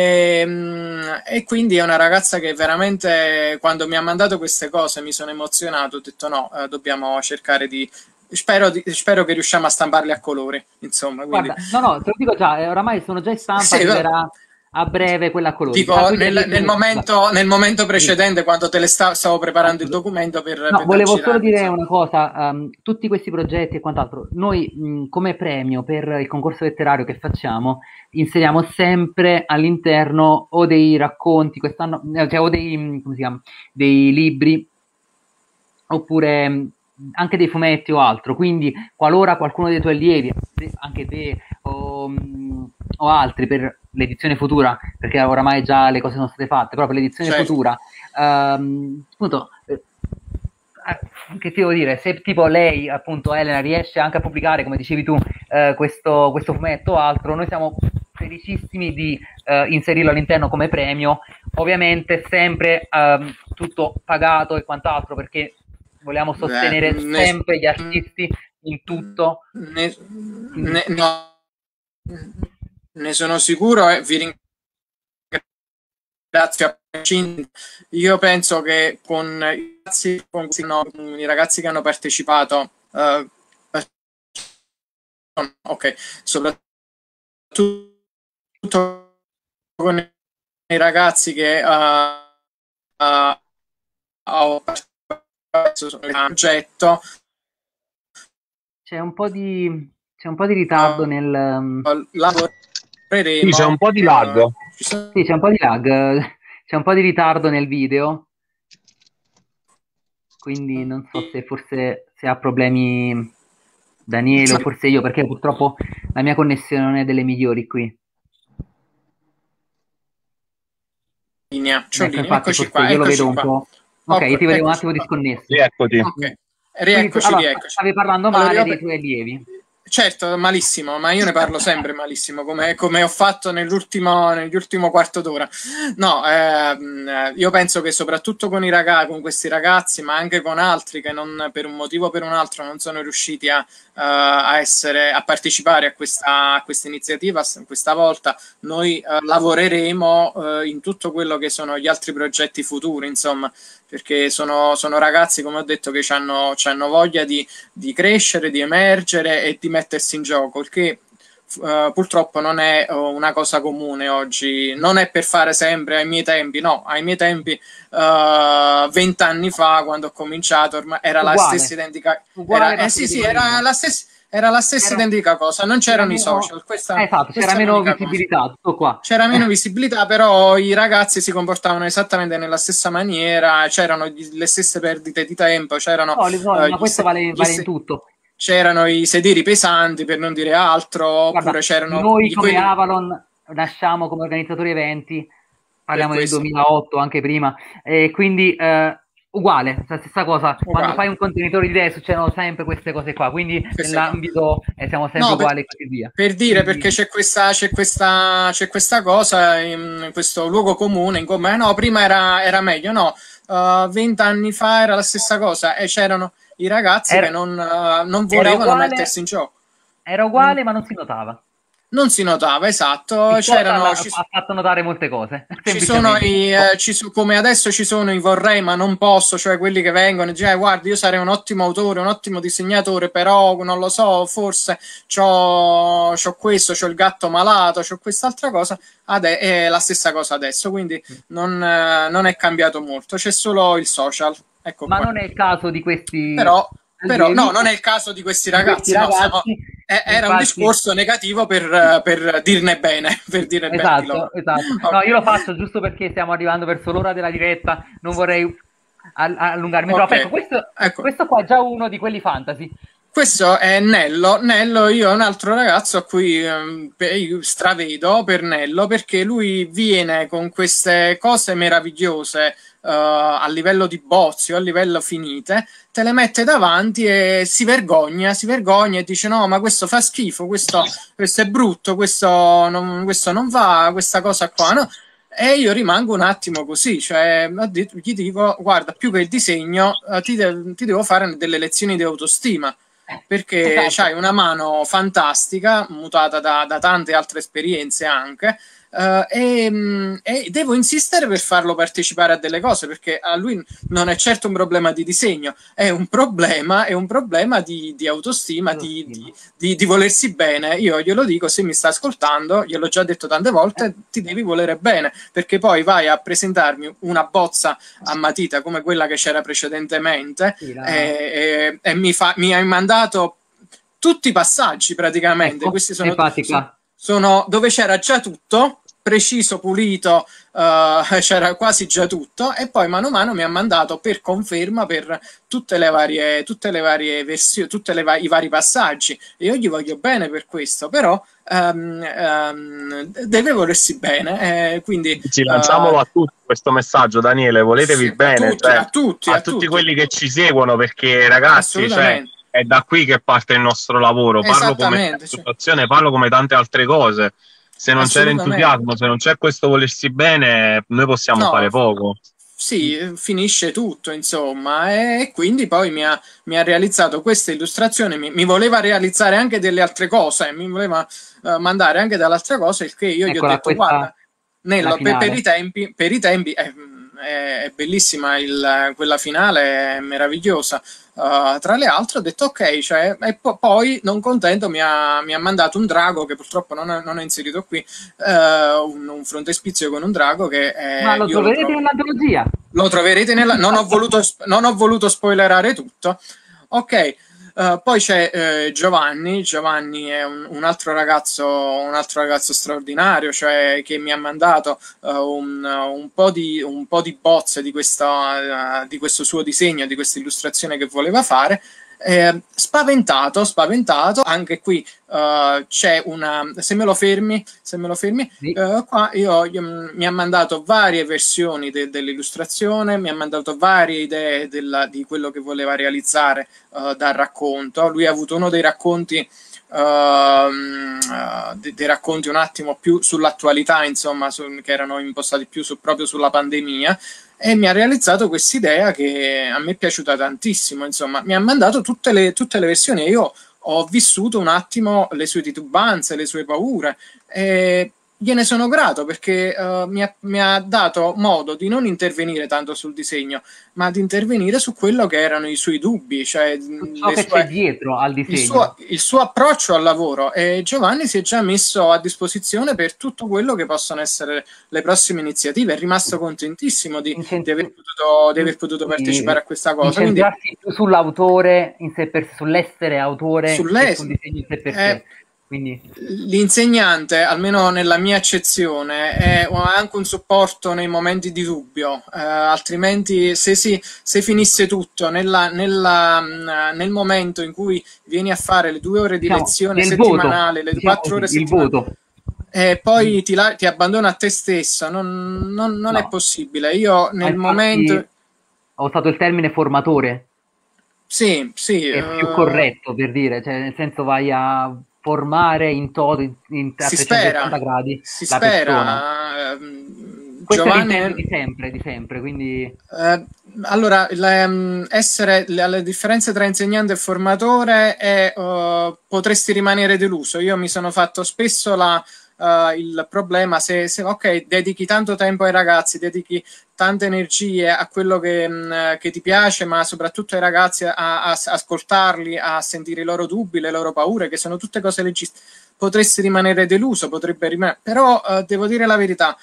E quindi è una ragazza che veramente, quando mi ha mandato queste cose, mi sono emozionato, ho detto no, dobbiamo cercare di... Spero che riusciamo a stamparli a colori, insomma. Quindi... Guarda, no, te lo dico già, oramai sono già in stampa, arriverà a breve quella a colori. Dico, nel momento precedente, quando te le stavo preparando il documento per volevo solo dire una cosa, tutti questi progetti e quant'altro, noi come premio per il concorso letterario che facciamo, inseriamo sempre all'interno o dei racconti, quest'anno, cioè, o dei, come si chiama, dei libri, oppure anche dei fumetti o altro, quindi qualora qualcuno dei tuoi allievi, anche te o altri, per l'edizione futura, perché oramai già le cose sono state fatte, però per l'edizione futura, appunto, che ti devo dire, se tipo lei, appunto Elena, riesce anche a pubblicare, come dicevi tu, questo fumetto o altro, noi siamo felicissimi di inserirlo all'interno come premio, ovviamente sempre tutto pagato e quant'altro, perché vogliamo sostenere sempre gli artisti in tutto. Ne sono sicuro e vi ringrazio a prescindere. Io penso che con i ragazzi che hanno partecipato, ok, soprattutto con i ragazzi che ho sul progetto, c'è un po' di ritardo nel lavoreremo. Sì, c'è un po' di lag. Sì, c'è un po' di lag, c'è un po' di ritardo nel video, quindi non so se forse ha problemi Daniele o forse io, perché purtroppo la mia connessione non è delle migliori qui. Eccoci qua, io lo vedo un po'. Ok, io ti vedevo un attimo disconnesso. Rieccoci. Okay. Rieccoci. Stavi parlando male dei tuoi allievi. Certo, malissimo, ma io ne parlo sempre malissimo, come ho fatto nell'ultimo quarto d'ora. No, io penso che soprattutto con questi ragazzi, ma anche con altri che non, per un motivo o per un altro non sono riusciti a partecipare a questa iniziativa, questa volta noi lavoreremo in tutto quello che sono gli altri progetti futuri, insomma, perché sono ragazzi, come ho detto, che hanno voglia di crescere, di emergere e di mettersi in gioco, il che purtroppo non è una cosa comune oggi, non è per fare sempre ai miei tempi, no, ai miei tempi 20 anni fa quando ho cominciato ormai era la stessa identica, era la stessa identica cosa, non c'erano i social, esatto, c'era meno visibilità, tutto qua. C'era meno visibilità, però i ragazzi si comportavano esattamente nella stessa maniera, c'erano le stesse perdite di tempo, c'erano ma questo vale in tutto. C'erano i sedili pesanti, per non dire altro. Guarda, oppure c'erano noi come Avalon nasciamo come organizzatori eventi, parliamo del 2008, anche prima, e quindi uguale, la stessa cosa. Quando fai un contenitore di idee succedono sempre queste cose qua, quindi nell'ambito siamo sempre uguali e così via. Per dire, perché c'è questa cosa in questo luogo comune in come no, prima era meglio, no, 20 anni fa era la stessa cosa e c'erano i ragazzi che non volevano mettersi in gioco. Era uguale, ma non si notava. Non si notava, esatto. Ha fatto notare molte cose. Come adesso ci sono i vorrei ma non posso, cioè quelli che vengono e dicono guarda, io sarei un ottimo autore, un ottimo disegnatore, però non lo so, forse c'ho questo, c'ho il gatto malato, c'ho quest'altra cosa. È la stessa cosa adesso, quindi non è cambiato molto, c'è solo il social. Ecco ma qua. Non è il caso di questi... Però no, non è il caso di questi ragazzi. Era un discorso negativo per dirne bene. Esatto. No, io lo faccio giusto perché stiamo arrivando verso l'ora della diretta, non vorrei allungarmi troppo. Ecco, questo qua è già uno di quelli fantasy. Questo è Nello. Io ho un altro ragazzo a cui io stravedo per Nello, perché lui viene con queste cose meravigliose a livello di bozzi o a livello finite, te le mette davanti e si vergogna e dice no, ma questo fa schifo, questo è brutto, questo non va, questa cosa qua, no? E io rimango un attimo così, cioè gli dico guarda, più che il disegno ti devo fare delle lezioni di autostima, perché c'hai una mano fantastica, mutata da tante altre esperienze anche, e devo insistere per farlo partecipare a delle cose, perché a lui non è certo un problema di disegno, è un problema di autostima, di volersi bene. Io glielo dico, se mi sta ascoltando, gliel'ho già detto tante volte, ti devi volere bene, perché poi vai a presentarmi una bozza a matita come quella che c'era precedentemente e mi hai mandato tutti i passaggi praticamente. Questi sono dove c'era già tutto preciso, pulito, c'era quasi già tutto, e poi mano a mano mi ha mandato per conferma per tutte le varie versioni, i vari passaggi, e io gli voglio bene per questo, però deve volersi bene, quindi lanciamolo a tutti questo messaggio, Daniele, voletevi bene, a tutti quelli che ci seguono, perché ragazzi, è da qui che parte il nostro lavoro. Parlo come situazione, parlo come tante altre cose. Se non c'è l'entusiasmo, se non c'è questo volersi bene, noi possiamo fare poco. Sì, finisce tutto, insomma, e quindi poi mi ha realizzato questa illustrazione, mi voleva realizzare anche delle altre cose, mi voleva mandare anche dall'altre cose, il che io gli ho detto, guarda, Nello, per i tempi è bellissima, quella finale è meravigliosa. Tra le altre ho detto ok, cioè, e poi non contento mi ha mandato un drago che purtroppo non ho inserito qui, un frontespizio con un drago che ma lo troverete nell'antologia, lo troverete non ho voluto spoilerare tutto. Ok. Poi c'è Giovanni è un altro ragazzo straordinario, cioè che mi ha mandato un po' di bozze di questo suo disegno, di questa illustrazione che voleva fare. Spaventato, anche qui c'è se me lo fermi, sì. Qua mi ha mandato varie versioni dell'illustrazione, mi ha mandato varie idee di quello che voleva realizzare dal racconto. Lui ha avuto uno dei racconti dei racconti un attimo più sull'attualità, insomma, che erano impostati più proprio sulla pandemia, e mi ha realizzato quest'idea che a me è piaciuta tantissimo. Insomma, mi ha mandato tutte le versioni e io ho vissuto un attimo le sue titubanze, le sue paure, gliene sono grato perché mi ha dato modo di non intervenire tanto sul disegno, ma di intervenire su quello che erano i suoi dubbi, cioè ciò che c'è dietro al disegno. Il suo approccio al lavoro. E Giovanni si è già messo a disposizione per tutto quello che possono essere le prossime iniziative. È rimasto contentissimo di aver potuto partecipare a questa cosa. Incentrarsi più sull'autore in sé per sé, sull'essere autore, sul disegno in sé per sé. Quindi l'insegnante, almeno nella mia accezione, è anche un supporto nei momenti di dubbio, altrimenti se finisse tutto nel momento in cui vieni a fare le 2 ore di lezione settimanale, le 4 ore settimanali, e poi ti abbandona a te stesso, non è possibile. Io nel momento... Ho usato il termine formatore. Sì. È più corretto per dire, cioè nel senso vai a formare in toto, in 360 gradi la persona. Questo Giovanni... di sempre, quindi... allora, la differenza tra insegnante e formatore è potresti rimanere deluso. Io mi sono fatto spesso il problema se ok, dedichi tanto tempo ai ragazzi, dedichi tante energie a quello che ti piace, ma soprattutto ai ragazzi a ascoltarli, a sentire i loro dubbi, le loro paure, che sono tutte cose legitime, potresti rimanere deluso, però devo dire la verità,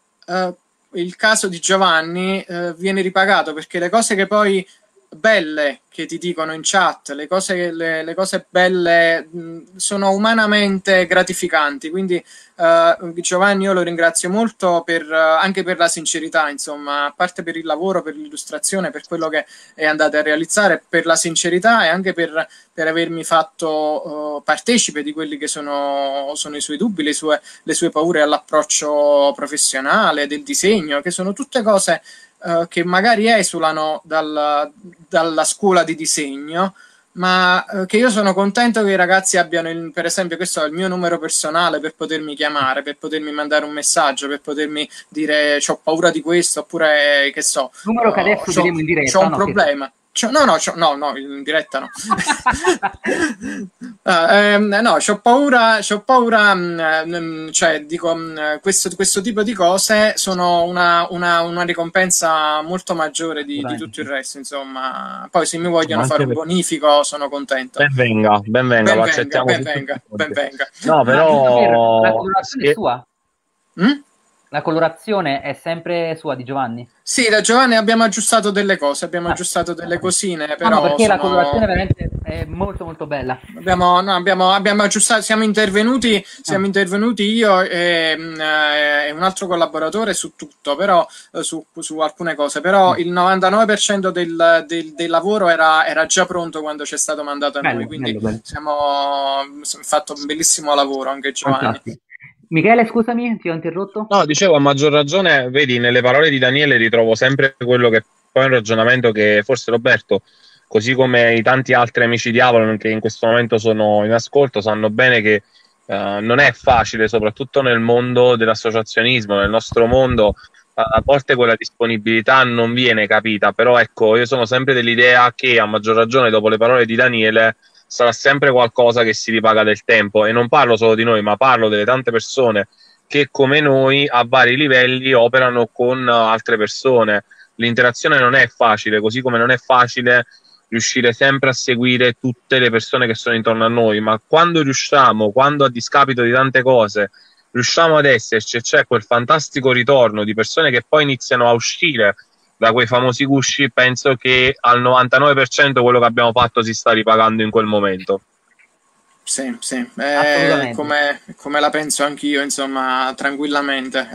il caso di Giovanni viene ripagato, perché le cose che poi belle che ti dicono in chat, le cose belle sono umanamente gratificanti, quindi Giovanni io lo ringrazio molto anche per la sincerità, insomma, a parte per il lavoro, per l'illustrazione, per quello che è andato a realizzare, per la sincerità e anche per avermi fatto partecipe di quelli che sono i suoi dubbi, le sue paure all'approccio professionale, del disegno, che sono tutte cose che magari esulano dalla scuola di disegno, ma che io sono contento che i ragazzi abbiano, per esempio, questo è il mio numero personale per potermi chiamare, per potermi mandare un messaggio, per potermi dire c'ho paura di questo, oppure che so, numero che adesso vediamo in diretta, c'ho un problema. No, in diretta no. No, c'ho paura, cioè dico, questo tipo di cose sono una ricompensa molto maggiore di tutto il resto, insomma. Poi se mi vogliono fare un bonifico sono contento. Ben venga, lo accettiamo. Ben venga. No, però... La colorazione è sua? La colorazione è sempre sua, di Giovanni? Sì, da Giovanni abbiamo aggiustato delle cose, abbiamo aggiustato delle cosine, però... No, perché la colorazione veramente è molto molto bella. Abbiamo aggiustato, siamo intervenuti io e un altro collaboratore su tutto, però su alcune cose, però il 99% del lavoro era già pronto quando ci è stato mandato a noi, quindi bello. Abbiamo fatto un bellissimo lavoro, anche Giovanni. Fantastico. Michele, scusami, ti ho interrotto? No, dicevo, a maggior ragione, vedi, nelle parole di Daniele ritrovo sempre quello che poi è un ragionamento che forse Roberto, così come i tanti altri amici di Avalon che in questo momento sono in ascolto, sanno bene che non è facile, soprattutto nel mondo dell'associazionismo, nel nostro mondo, a volte quella disponibilità non viene capita, però ecco, io sono sempre dell'idea che a maggior ragione dopo le parole di Daniele sarà sempre qualcosa che si ripaga del tempo, e non parlo solo di noi, ma parlo delle tante persone che come noi a vari livelli operano con altre persone. L'interazione non è facile, così come non è facile riuscire sempre a seguire tutte le persone che sono intorno a noi, ma quando riusciamo, quando a discapito di tante cose riusciamo ad esserci e c'è quel fantastico ritorno di persone che poi iniziano a uscire da quei famosi gusci, penso che al 99% quello che abbiamo fatto si sta ripagando in quel momento. Sì, come la penso anch'io, insomma, tranquillamente.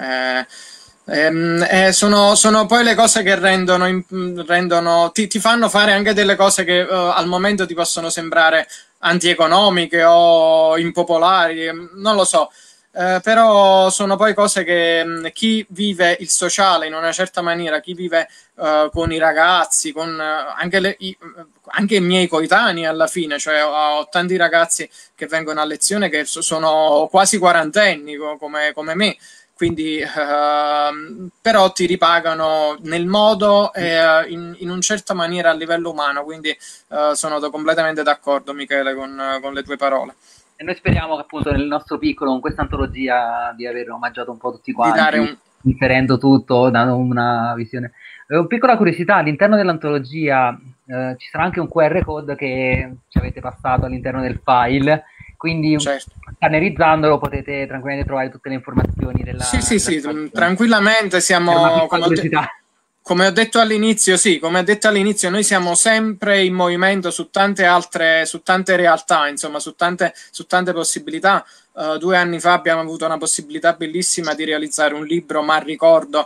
Sono poi le cose che ti fanno fare anche delle cose che al momento ti possono sembrare antieconomiche o impopolari, non lo so. Però sono poi cose che chi vive il sociale in una certa maniera, chi vive con i ragazzi, con anche i miei coetanei alla fine, cioè ho tanti ragazzi che vengono a lezione che sono quasi quarantenni come me, quindi però ti ripagano nel modo in una certa maniera a livello umano, quindi sono completamente d'accordo, Michele, con le tue parole. E noi speriamo che appunto nel nostro piccolo, con questa antologia, di aver omaggiato un po' tutti quanti, differendo tutto, dando una visione. Piccola curiosità, all'interno dell'antologia ci sarà anche un QR code che ci avete passato all'interno del file, quindi scannerizzandolo potete tranquillamente trovare tutte le informazioni della... Sì, tranquillamente siamo... Come ho detto all'inizio, noi siamo sempre in movimento su tante realtà, insomma, su tante possibilità. 2 anni fa abbiamo avuto una possibilità bellissima di realizzare un libro, ma ricordo,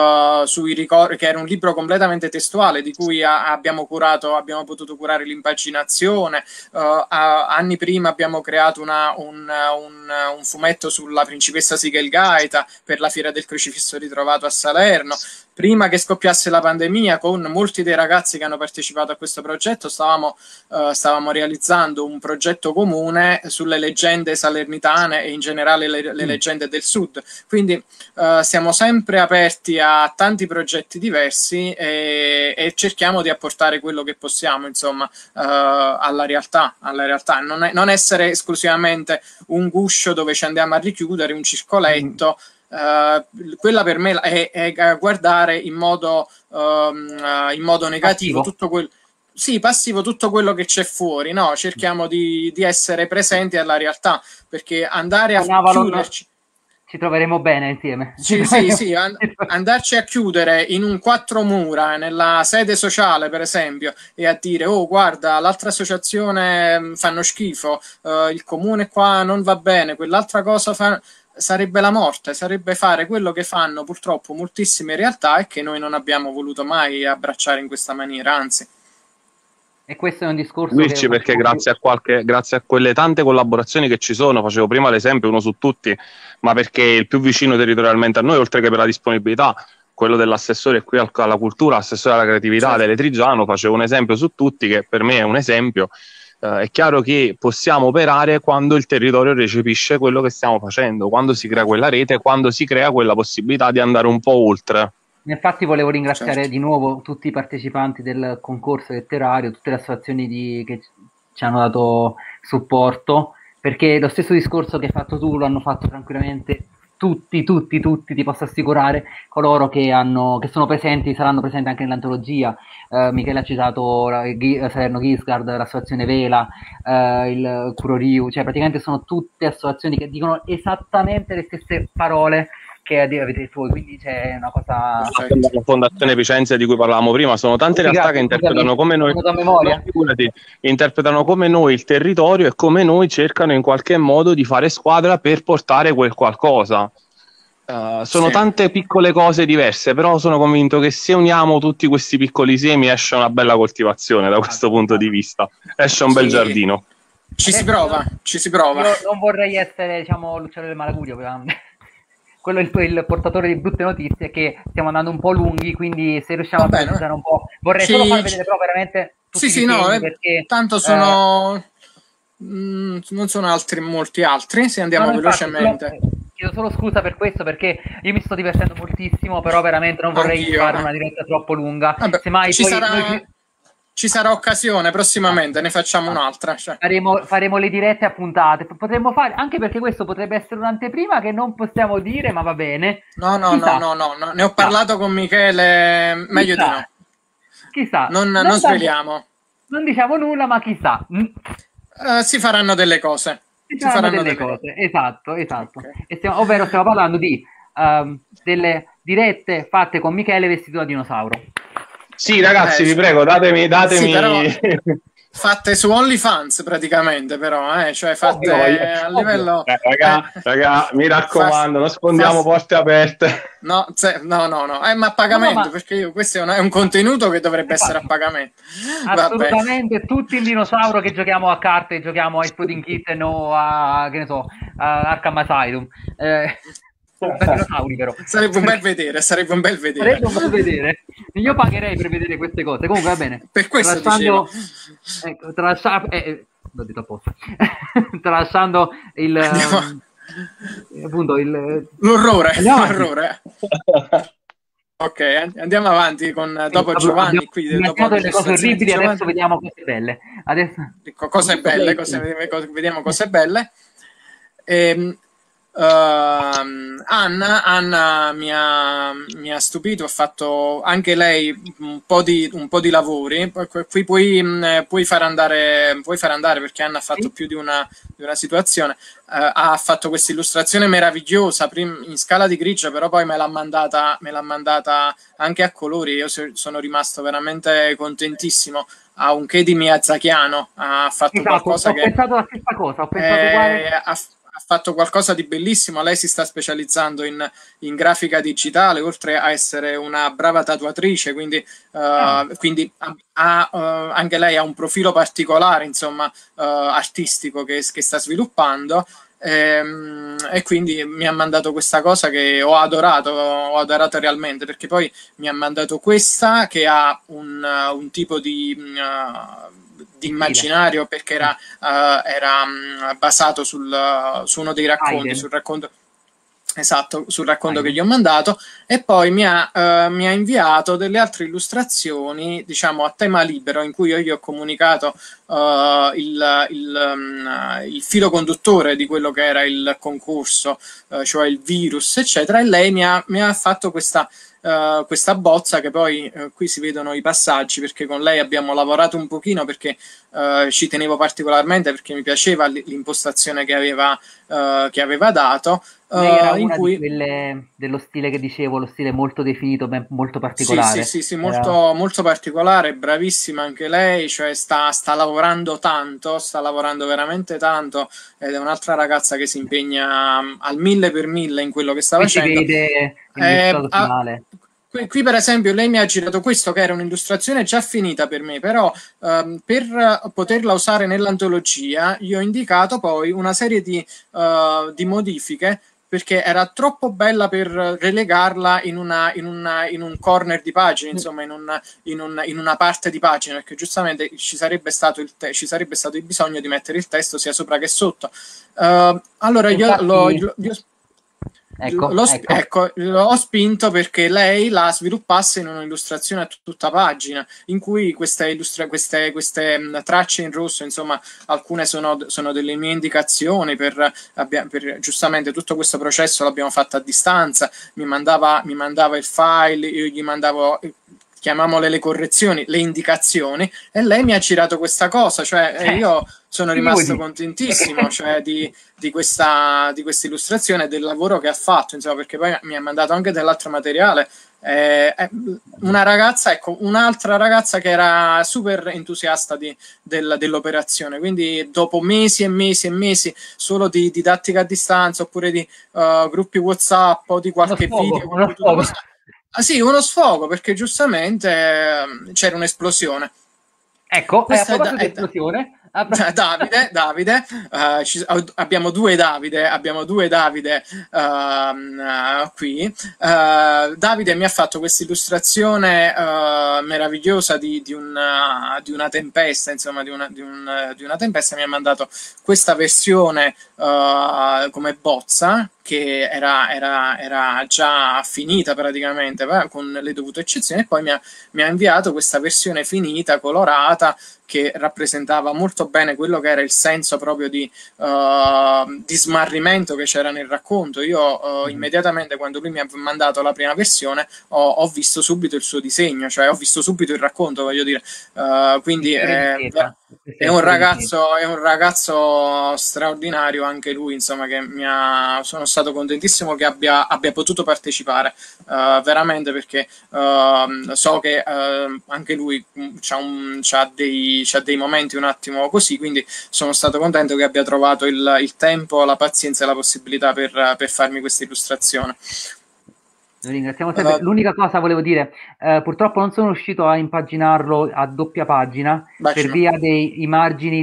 che era un libro completamente testuale, di cui abbiamo potuto curare l'impaginazione. Anni prima abbiamo creato un fumetto sulla principessa Sigelgaita per la Fiera del Crocifisso ritrovato a Salerno. Prima che scoppiasse la pandemia, con molti dei ragazzi che hanno partecipato a questo progetto, stavamo realizzando un progetto comune sulle leggende salernitane e in generale le leggende del sud. Quindi siamo sempre aperti a tanti progetti diversi e cerchiamo di apportare quello che possiamo, insomma, alla realtà. Non essere esclusivamente un guscio dove ci andiamo a richiudere, un circoletto. Quella per me è guardare in modo negativo passivo. Tutto quello, passivo, tutto quello che c'è fuori, no? Cerchiamo di essere presenti alla realtà, perché andare a chiuderci, ci troveremo bene insieme. Andarci a chiudere in un 4 mura nella sede sociale, per esempio, e a dire: oh, guarda, l'altra associazione fanno schifo, il comune qua non va bene, quell'altra cosa sarebbe la morte, sarebbe fare quello che fanno purtroppo moltissime realtà e che noi non abbiamo voluto mai abbracciare in questa maniera, anzi. E questo è un discorso perché grazie a quelle tante collaborazioni che ci sono, facevo prima l'esempio uno su tutti, ma perché il più vicino territorialmente a noi, oltre che per la disponibilità, quello dell'assessore qui alla cultura, assessore alla creatività, certo, Trigiano, facevo un esempio su tutti che per me è un esempio. È chiaro che possiamo operare quando il territorio recepisce quello che stiamo facendo, quando si crea quella rete, quando si crea quella possibilità di andare un po' oltre. Infatti volevo ringraziare di nuovo tutti i partecipanti del concorso letterario, tutte le associazioni che ci hanno dato supporto, perché lo stesso discorso che hai fatto tu lo hanno fatto tranquillamente tutti, ti posso assicurare, coloro che sono presenti, saranno presenti anche nell'antologia. Michele ha citato Salerno Gisgard, l'associazione Vela, il Curoriu, cioè praticamente sono tutte associazioni che dicono esattamente le stesse parole che avete voi, quindi c'è una cosa... La Fondazione Vicenza di cui parlavamo prima, sono tante realtà che interpretano come noi, interpretano come noi il territorio e come noi cercano in qualche modo di fare squadra per portare quel qualcosa. Sono tante piccole cose diverse, però sono convinto che se uniamo tutti questi piccoli semi esce una bella coltivazione da questo punto di vista, esce un bel giardino. Ci si prova. Io non vorrei essere, diciamo, l'uccello del malaugurio, quello è il portatore di brutte notizie, che stiamo andando un po' lunghi, quindi se riusciamo a pensare un po', vorrei solo far vedere però veramente tutti perché tanto non sono molti altri, se andiamo velocemente. Chiedo solo scusa per questo, perché io mi sto divertendo moltissimo, però veramente non vorrei fare una diretta troppo lunga. Semmai ci sarà occasione prossimamente, ne facciamo un'altra. Faremo le dirette a puntate. Potremmo fare, anche perché questo potrebbe essere un'anteprima che non possiamo dire, ma va bene. No, ne ho parlato con Michele, meglio di no. Chissà. Non sveliamo. Non diciamo nulla, ma chissà. Si faranno delle cose. Esatto. Okay. Ovvero stiamo parlando di delle dirette fatte con Michele vestito da dinosauro. Sì, ragazzi, vi prego, datemi... Sì, però, fatte su OnlyFans praticamente, però, cioè fatte a livello... Raga, mi raccomando, nascondiamo porte aperte. No, ma a pagamento, perché questo è un contenuto che dovrebbe essere a pagamento. Assolutamente. Tutti il dinosauro che giochiamo a carte, giochiamo a Exploding Kitten o a, che ne so, a Arkham Asylum. Però. Sarebbe un bel vedere. Io pagherei per vedere queste cose. Comunque va bene. Per questo l'ho detto apposta. Tralasciando l'orrore. Ok, andiamo avanti con dopo Giovanni. Dopo delle cose orribili, adesso vediamo cose belle. Adesso... Cose belle, vediamo cose belle. Anna mi ha stupito, ha fatto anche lei un po' di lavori. Qui puoi far andare perché Anna ha fatto più di una situazione. Ha fatto questa illustrazione meravigliosa in scala di grigio, però poi me l'ha mandata anche a colori. Io sono rimasto veramente contentissimo. Ha un che di Miyazakiano, ha fatto qualcosa che... Ho pensato la stessa cosa, ho pensato uguale... Ha fatto qualcosa di bellissimo. Lei si sta specializzando in grafica digitale, oltre a essere una brava tatuatrice, quindi anche lei ha un profilo particolare, insomma, artistico che sta sviluppando. E quindi mi ha mandato questa cosa che ho adorato realmente, perché poi mi ha mandato questa che ha un tipo di immaginario, perché era basato su uno dei racconti, sul racconto che gli ho mandato, e poi mi ha inviato delle altre illustrazioni, diciamo, a tema libero, in cui io gli ho comunicato il filo conduttore di quello che era il concorso, cioè il virus, eccetera, e lei mi ha fatto questa bozza, che poi qui si vedono i passaggi, perché con lei abbiamo lavorato un pochino, perché ci tenevo particolarmente, perché mi piaceva l'impostazione che aveva dato. Lei era una di quelle dello stile che dicevo, lo stile molto definito, molto particolare. Sì, molto particolare, bravissima anche lei, cioè sta lavorando tanto, sta lavorando veramente tanto, ed è un'altra ragazza che si impegna al 1000 per 1000 in quello che sta facendo. Si vede il risultato finale. Qui per esempio lei mi ha girato questo, che era un'illustrazione già finita per me, però per poterla usare nell'antologia gli ho indicato poi una serie di modifiche, perché era troppo bella per relegarla in un corner di pagina, insomma, in una parte di pagina, perché giustamente ci sarebbe stato il bisogno di mettere il testo sia sopra che sotto. Allora l'ho spinto perché lei la sviluppasse in un'illustrazione a tutta pagina, in cui queste tracce in rosso, insomma, alcune sono delle mie indicazioni per giustamente tutto questo processo l'abbiamo fatto a distanza. Mi mandava il file, io gli mandavo, chiamiamole le correzioni, le indicazioni, e lei mi ha girato questa cosa, cioè io sono rimasto contentissimo, cioè di questa illustrazione, del lavoro che ha fatto, insomma, perché poi mi ha mandato anche dell'altro materiale. Un'altra ragazza che era super entusiasta dell'operazione, quindi dopo mesi e mesi e mesi solo di didattica a distanza, oppure di gruppi WhatsApp o di qualche video. Uno sfogo, perché giustamente c'era un'esplosione. Ecco, a proposito di esplosione, Davide, abbiamo due Davide qui. Davide mi ha fatto questa illustrazione meravigliosa di una tempesta, insomma, di una tempesta. Mi ha mandato questa versione come bozza, che era già finita praticamente, con le dovute eccezioni, e poi mi ha inviato questa versione finita, colorata, che rappresentava molto bene quello che era il senso proprio di smarrimento che c'era nel racconto. Io immediatamente, quando lui mi ha mandato la prima versione, ho visto subito il suo disegno, cioè ho visto subito il racconto, voglio dire. Quindi è un ragazzo straordinario anche lui, insomma, che sono stato contentissimo che abbia potuto partecipare, veramente, perché so che anche lui c'ha dei momenti un attimo così, quindi sono stato contento che abbia trovato il tempo, la pazienza e la possibilità per farmi questa illustrazione. Lo ringraziamo sempre. L'unica cosa volevo dire, purtroppo non sono riuscito a impaginarlo a doppia pagina per via dei margini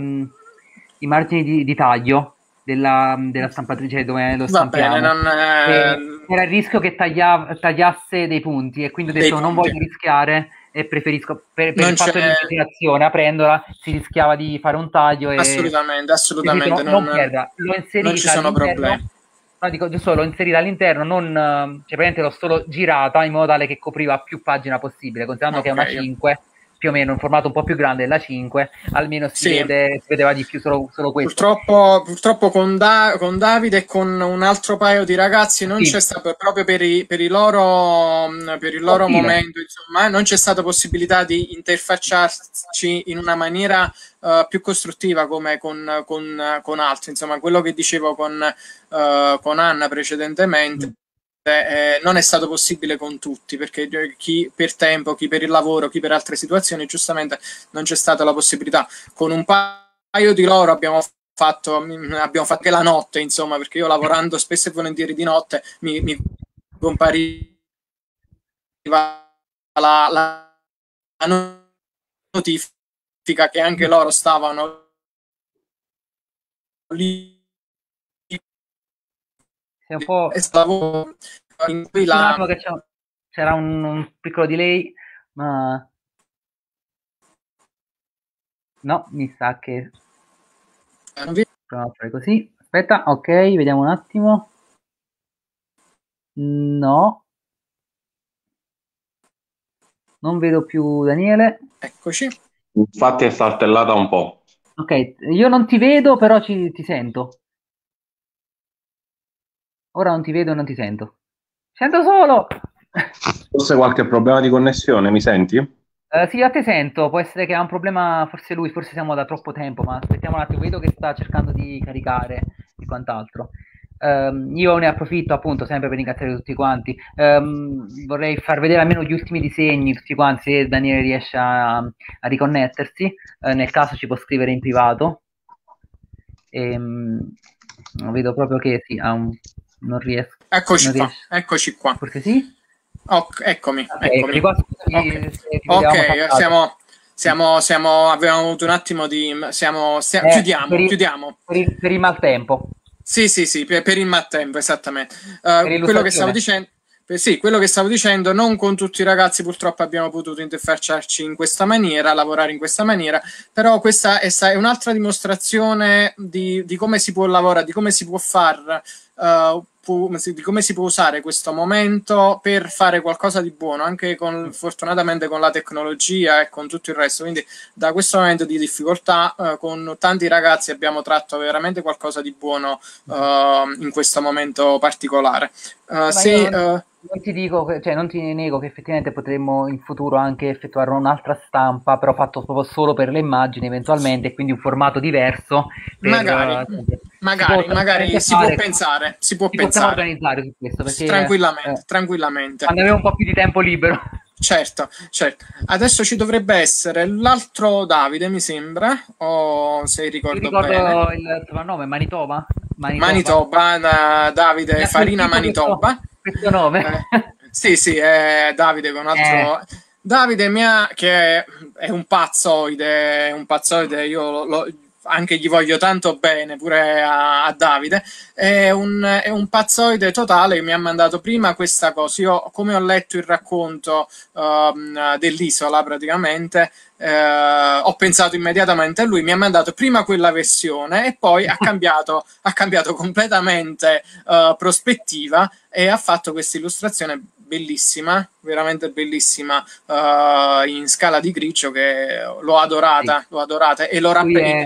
di taglio della stampatrice dove lo stampiamo. Era il rischio che tagliasse dei punti, e quindi ho detto non voglio rischiare, e preferisco per il fatto dell'impaginazione, aprendola si rischiava di fare un taglio, e assolutamente non ci sono problemi. No, dico, giusto, l'ho inserita all'interno, praticamente l'ho solo girata in modo tale che copriva più pagina possibile, considerando che è una 5, più o meno in formato un po' più grande della 5, almeno Sì. si vedeva di più solo questo. Purtroppo con Davide e con un altro paio di ragazzi non Sì. c'è stato, proprio per il loro Stile. momento, insomma, non c'è stata possibilità di interfacciarci in una maniera più costruttiva come con altri. Insomma, quello che dicevo con Anna precedentemente. Non è stato possibile con tutti, perché chi per tempo, chi per il lavoro, chi per altre situazioni, giustamente non c'è stata la possibilità. Con un paio di loro abbiamo fatto anche la notte, insomma, perché io lavorando spesso e volentieri di notte mi compariva la notifica che anche loro stavano lì Sei un po'... e stavo in cui Un attimo che c'era un piccolo delay, ma no, mi sa che proviamo a fare così. Aspetta, ok, vediamo un attimo. No, non vedo più Daniele. Eccoci. Infatti è saltellata un po'. Ok, io non ti vedo, però ti sento. Ora non ti vedo e non ti sento. Sento solo! Forse qualche problema di connessione, mi senti? Sì, a te sento, può essere che ha un problema, forse lui, forse siamo da troppo tempo, ma aspettiamo un attimo, vedo che sta cercando di caricare e quant'altro. Io ne approfitto appunto sempre per ringraziare tutti quanti. Vorrei far vedere almeno gli ultimi disegni, tutti quanti, se Daniele riesce a riconnettersi. Nel caso ci può scrivere in privato. Vedo proprio che sì, non riesco. Eccoci qua. Forse sì? Eccomi. Abbiamo avuto un attimo di... chiudiamo. Per il maltempo. Sì, per il maltempo, esattamente. Quello che stavo dicendo... Sì, quello che stavo dicendo, non con tutti i ragazzi purtroppo abbiamo potuto interfacciarci in questa maniera, lavorare in questa maniera, però questa è un'altra dimostrazione di come si può lavorare, di come si può far... di come si può usare questo momento per fare qualcosa di buono, anche fortunatamente con la tecnologia e con tutto il resto. Quindi da questo momento di difficoltà con tanti ragazzi abbiamo tratto veramente qualcosa di buono in questo momento particolare. Non ti dico, cioè non ti nego che effettivamente potremmo in futuro anche effettuare un'altra stampa, però fatto proprio solo per le immagini eventualmente, quindi un formato diverso. Magari si può pensare. Possiamo organizzare su questo perché tranquillamente. Quando avevo un po' più di tempo libero. Certo. Adesso ci dovrebbe essere l'altro Davide, mi sembra, o se ricordo bene. Il soprannome, Manitoba, Davide Farina Manitoba. Questo nome. Sì, è Davide con altro... Davide che è un pazzoide, io anche gli voglio tanto bene pure a Davide, è un pazzoide totale che mi ha mandato prima questa cosa. Io, come ho letto il racconto dell'isola praticamente, ho pensato immediatamente a lui, mi ha mandato prima quella versione e poi ha cambiato completamente prospettiva e ha fatto questa illustrazione bellissima, veramente bellissima, in scala di grigio, che l'ho adorata e lo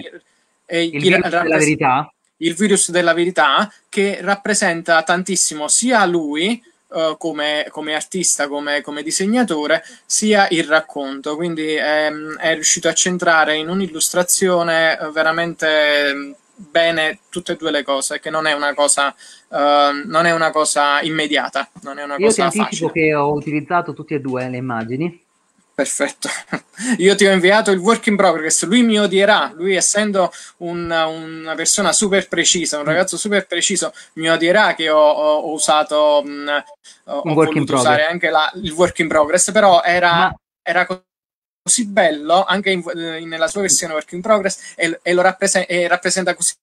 il virus della verità, che rappresenta tantissimo sia lui come artista, come disegnatore, sia il racconto. Quindi è riuscito a centrare in un'illustrazione veramente bene tutte e due le cose, che non è una cosa immediata, non è una cosa facile. Io ti anticipo che ho utilizzato tutte e due le immagini. Perfetto. Io ti ho inviato il work in progress, lui mi odierà, lui essendo una persona super precisa, un ragazzo super preciso, mi odierà che ho usato, ho voluto usare anche il work in progress, però era così bello anche nella sua versione work in progress e lo rappresenta così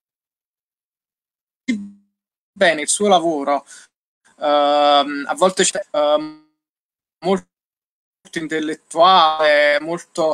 bene il suo lavoro. A volte c'è molto intellettuale, molto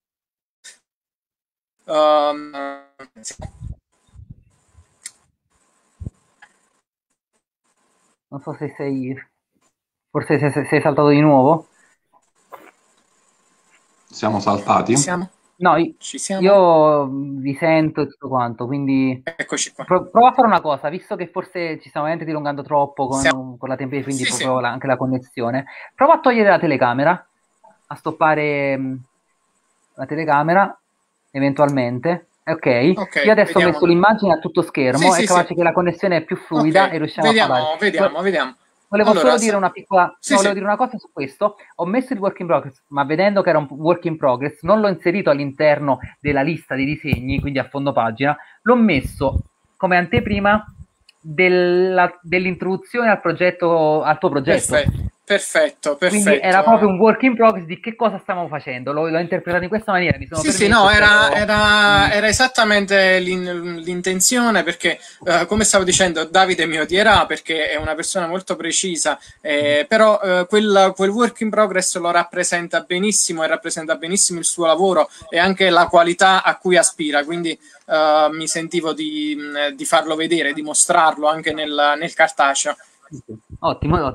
non so se forse sei saltato di nuovo. Siamo saltati? No, Ci siamo? io vi sento e tutto quanto, quindi Eccoci qua. prova a fare una cosa, visto che forse ci stiamo veramente dilungando troppo con la tempistica, quindi Sì, sì. proprio anche la connessione. Prova a togliere la telecamera, a stoppare la telecamera, eventualmente. Ok, io adesso ho vediamo. messo l'immagine a tutto schermo, Sì, è capace che la connessione è più fluida e riusciamo a parlare. Vediamo. Volevo Allora, solo dire una piccola, sì, volevo dire una cosa su questo. Ho messo il work in progress, ma vedendo che era un work in progress, non l'ho inserito all'interno della lista dei disegni, quindi a fondo pagina, l'ho messo come anteprima dell'introduzione al progetto, al tuo progetto. Perfetto. Quindi era proprio un work in progress di che cosa stavamo facendo. L'ho interpretato in questa maniera. Mi sono era esattamente l'intenzione, perché come stavo dicendo, Davide mi odierà perché è una persona molto precisa, però quel work in progress lo rappresenta benissimo e rappresenta benissimo il suo lavoro e anche la qualità a cui aspira, quindi mi sentivo di farlo vedere, di mostrarlo anche nel cartaceo. Ottimo.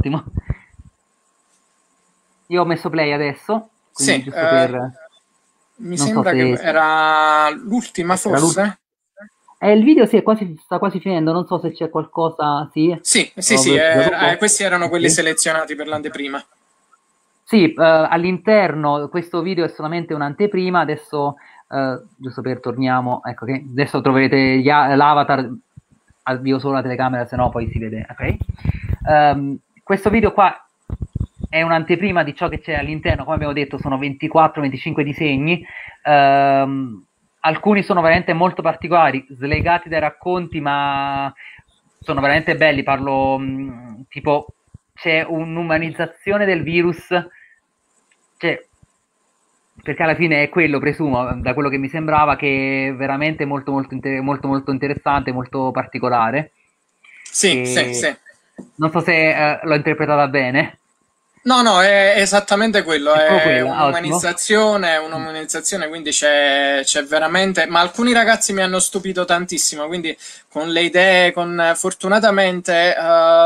Io ho messo play adesso, quindi giusto per... Mi sembra che era l'ultima, forse? Il video sta quasi finendo, non so se c'è qualcosa... Sì, questi erano quelli selezionati per l'anteprima. Sì, all'interno questo video è solamente un'anteprima, adesso, giusto per torniamo, ecco che adesso troverete l'avatar, avvio solo la telecamera, se no poi si vede, ok? Questo video qua è un'anteprima di ciò che c'è all'interno, come abbiamo detto sono 24-25 disegni, alcuni sono veramente molto particolari, slegati dai racconti, ma sono veramente belli, parlo tipo c'è un'umanizzazione del virus, cioè, perché alla fine è quello, presumo, da quello che mi sembrava, che è veramente molto interessante, molto particolare. Sì. Non so se l'ho interpretata bene. No, è esattamente quello, è un'umanizzazione, quindi c'è veramente, ma alcuni ragazzi mi hanno stupito tantissimo, quindi con le idee, fortunatamente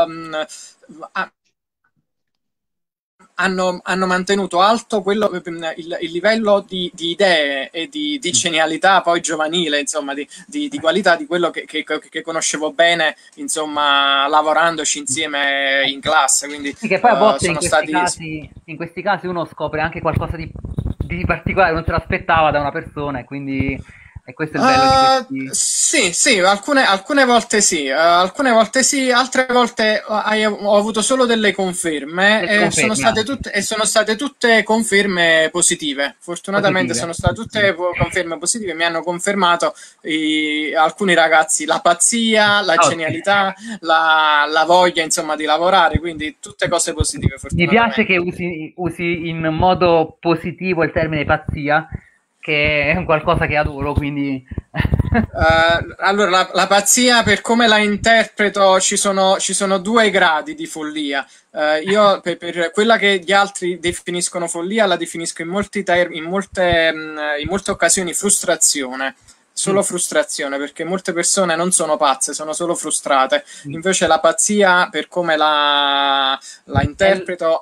hanno mantenuto alto il livello di idee e di genialità poi giovanile, insomma, di qualità di quello che conoscevo bene, insomma, lavorandoci insieme in classe. Quindi sì, che poi a volte in questi casi uno scopre anche qualcosa di particolare, non se l'aspettava da una persona, e quindi e questo è il bello di questi... Sì, alcune volte sì, altre volte ho avuto solo delle conferme, e sono state tutte conferme positive. Fortunatamente sono state tutte conferme positive, mi hanno confermato alcuni ragazzi la pazzia, la genialità, la voglia, insomma, di lavorare, quindi tutte cose positive. Mi piace che usi in modo positivo il termine pazzia, che è qualcosa che adoro, quindi... allora, la pazzia, per come la interpreto, ci sono due gradi di follia. Io per quella che gli altri definiscono follia, la definisco in molte occasioni frustrazione. Solo frustrazione, perché molte persone non sono pazze, sono solo frustrate. Invece la pazzia, per come la interpreto,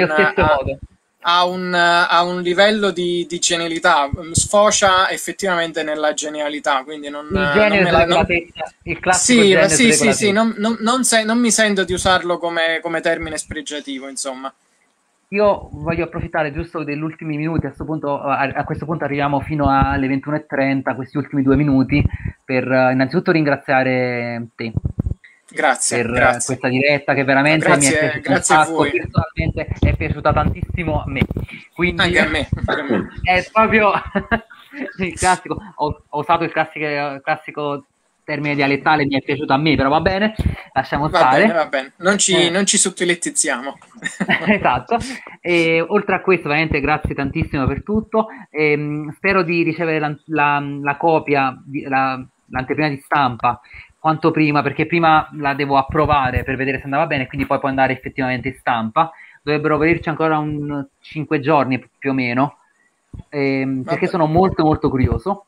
ha un livello di genialità, sfocia effettivamente nella genialità, quindi non il classico sì, non mi sento di usarlo come termine spregiativo, insomma. Io voglio approfittare giusto degli ultimi minuti, a questo punto arriviamo fino alle 21:30, questi ultimi 2 minuti, per innanzitutto ringraziare te. Grazie. Questa diretta che veramente mi è piaciuta a voi. Personalmente è piaciuta tantissimo a me, quindi anche a me. È proprio il classico, ho usato il classico termine dialettale, mi è piaciuto a me, però va bene, lasciamo stare. Va bene. Non ci sottilettizziamo. Esatto. E oltre a questo, veramente grazie tantissimo per tutto. Spero di ricevere la copia, l'anteprima di stampa quanto prima, perché prima la devo approvare per vedere se andava bene, quindi poi può andare effettivamente in stampa. Dovrebbero venirci ancora 5 giorni più o meno, perché sono molto molto curioso.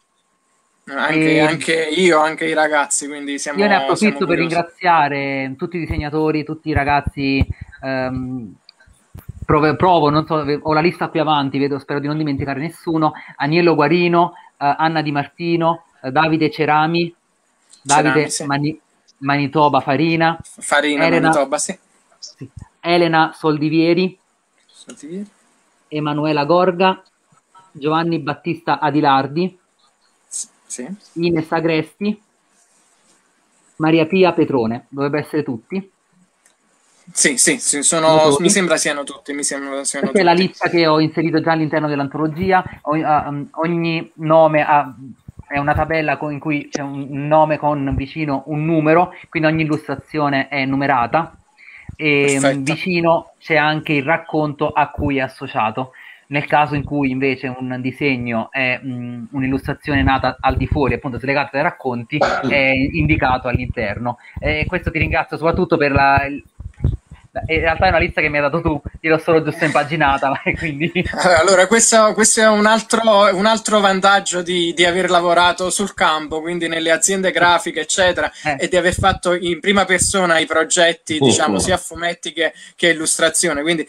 Anche io, anche i ragazzi, quindi siamo... Io ne approfitto per ringraziare tutti i disegnatori, tutti i ragazzi provo, non so, ho la lista qui avanti, vedo, spero di non dimenticare nessuno. Agnello Guarino, Anna Di Martino, Davide Cerami, Davide Manitoba Farina, Elena, Manitoba, sì. Elena Soldivieri, Emanuela Gorga, Giovanni Battista Adilardi, sì. Ines Agresti, Maria Pia Petrone. Dovrebbe essere tutti. Sì, mi sembra siano tutti. Questa è la lista che ho inserito già all'interno dell'antologia. Ogni nome è una tabella in cui c'è un nome con vicino un numero, quindi ogni illustrazione è numerata. E vicino c'è anche il racconto a cui è associato. Nel caso in cui invece un disegno è un'illustrazione nata al di fuori, appunto slegata dai racconti, è indicato all'interno. Questo ti ringrazio soprattutto per in realtà è una lista che mi hai dato tu, io l'ho solo giusto impaginata, quindi... Allora, questo è un altro vantaggio di aver lavorato sul campo, quindi nelle aziende grafiche, eccetera, e di aver fatto in prima persona i progetti, diciamo, sia fumetti che illustrazione, quindi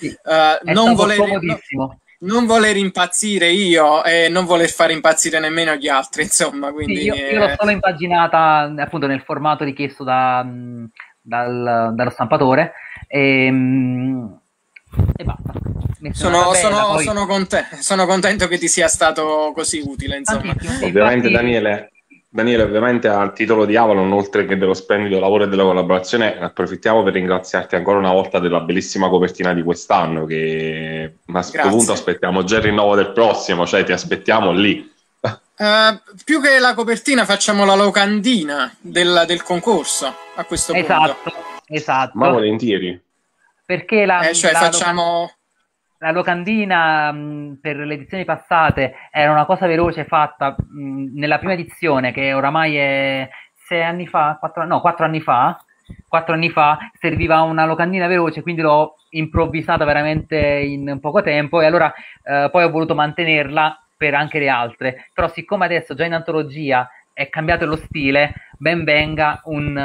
non voler impazzire io e non voler fare impazzire nemmeno gli altri, insomma, quindi... Sì, io l'ho solo impaginata appunto nel formato richiesto dallo stampatore e basta. Sono contento che ti sia stato così utile, insomma. Ovviamente Daniele, ovviamente a titolo di Avalon, oltre che dello splendido lavoro e della collaborazione, approfittiamo per ringraziarti ancora una volta della bellissima copertina di quest'anno, che a questo punto aspettiamo già il rinnovo del prossimo, cioè ti aspettiamo lì. Più che la copertina facciamo la locandina del concorso a questo punto. Esatto. Ma volentieri. Perché facciamo... La locandina per le edizioni passate era una cosa veloce fatta nella prima edizione, che oramai è 4 anni fa, serviva una locandina veloce, quindi l'ho improvvisata veramente in poco tempo e allora poi ho voluto mantenerla per anche le altre. Però siccome adesso già in antologia è cambiato lo stile, ben venga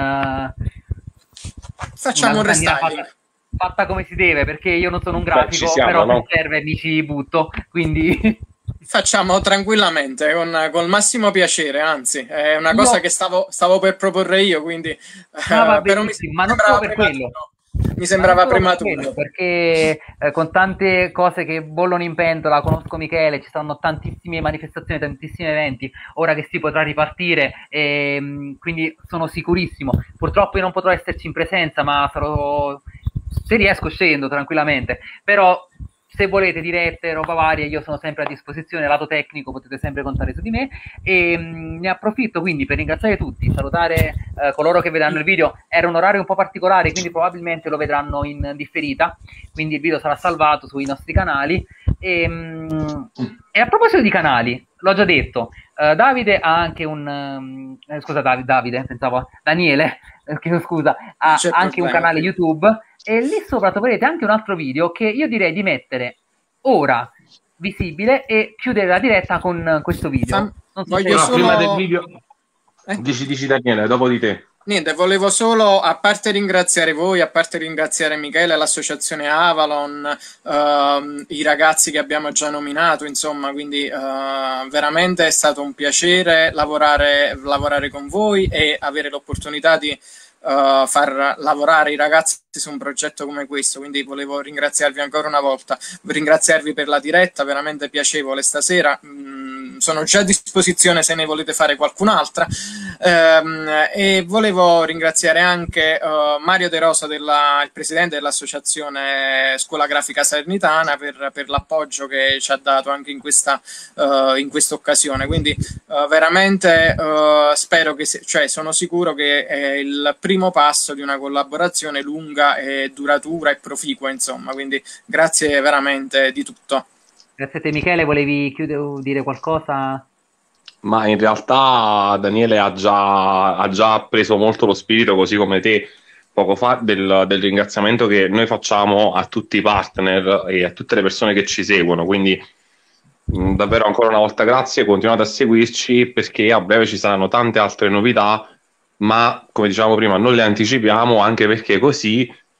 facciamo un restyling. Fatta come si deve, perché io non sono un grafico, però se serve mi ci butto, quindi facciamo tranquillamente, con massimo piacere, anzi è una cosa che stavo per proporre io, quindi però ma non solo per quello. Mi sembrava prematuro, perché con tante cose che bollono in pentola, conosco Michele, ci saranno tantissime manifestazioni, tantissimi eventi, ora che si potrà ripartire, quindi sono sicurissimo. Purtroppo io non potrò esserci in presenza, ma se riesco scendo tranquillamente, però se volete dirette, roba varia, io sono sempre a disposizione, lato tecnico potete sempre contare su di me e ne approfitto quindi per ringraziare tutti, salutare coloro che vedranno il video. Era un orario un po' particolare, quindi probabilmente lo vedranno in differita, quindi il video sarà salvato sui nostri canali e a proposito di canali, l'ho già detto, Davide ha anche Daniele, scusa, ha anche un canale YouTube e lì sopra troverete anche un altro video che io direi di mettere ora visibile e chiudere la diretta con questo video. Prima del video dici Daniele, dopo di te. Niente, volevo solo, a parte ringraziare voi, a parte ringraziare Michele, l'associazione Avalon, i ragazzi che abbiamo già nominato, insomma, quindi veramente è stato un piacere lavorare con voi e avere l'opportunità di far lavorare i ragazzi su un progetto come questo, quindi volevo ringraziarvi ancora una volta, ringraziarvi per la diretta, veramente piacevole stasera. Sono già a disposizione se ne volete fare qualcun'altra, e volevo ringraziare anche Mario De Rosa, il presidente dell'associazione Scuola Grafica Salernitana, per l'appoggio che ci ha dato anche in questa occasione, quindi veramente spero sono sicuro che è il primo passo di una collaborazione lunga e duratura e proficua, insomma, quindi grazie veramente di tutto. Grazie a te Michele, volevi dire qualcosa? Ma in realtà Daniele ha già preso molto lo spirito, così come te poco fa, del ringraziamento che noi facciamo a tutti i partner e a tutte le persone che ci seguono, quindi davvero ancora una volta grazie, continuate a seguirci perché a breve ci saranno tante altre novità, ma come dicevamo prima non le anticipiamo, anche perché così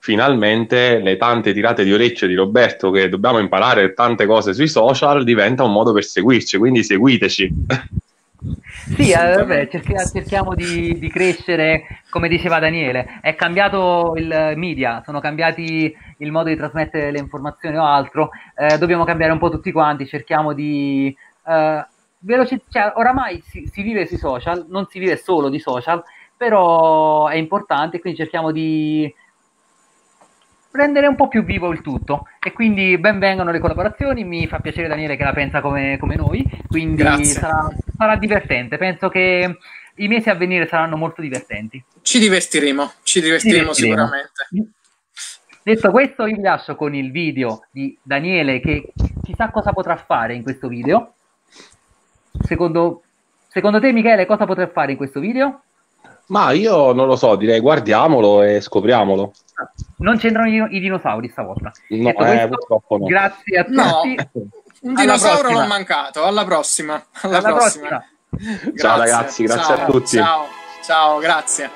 finalmente le tante tirate di orecchie di Roberto, che dobbiamo imparare tante cose sui social, diventa un modo per seguirci, quindi seguiteci. Sì, vabbè, cerchiamo di crescere, come diceva Daniele, è cambiato il media, sono cambiati il modo di trasmettere le informazioni o altro, dobbiamo cambiare un po' tutti quanti, cerchiamo di cioè, oramai si vive sui social, non si vive solo di social, però è importante, quindi cerchiamo di rendere un po' più vivo il tutto, e quindi ben vengano le collaborazioni. Mi fa piacere Daniele che la pensa come noi, quindi sarà divertente, penso che i mesi a venire saranno molto divertenti. Ci divertiremo sicuramente. Detto questo, io vi lascio con il video di Daniele, che chissà cosa potrà fare in questo video. Secondo te, Michele, cosa potrà fare in questo video? Ma io non lo so, direi guardiamolo e scopriamolo. Non c'entrano i dinosauri stavolta. No, questo, purtroppo no. grazie a tutti. Un dinosauro l'ho mancato. Alla prossima. Alla prossima. Ciao ragazzi, grazie a tutti. Ciao, grazie.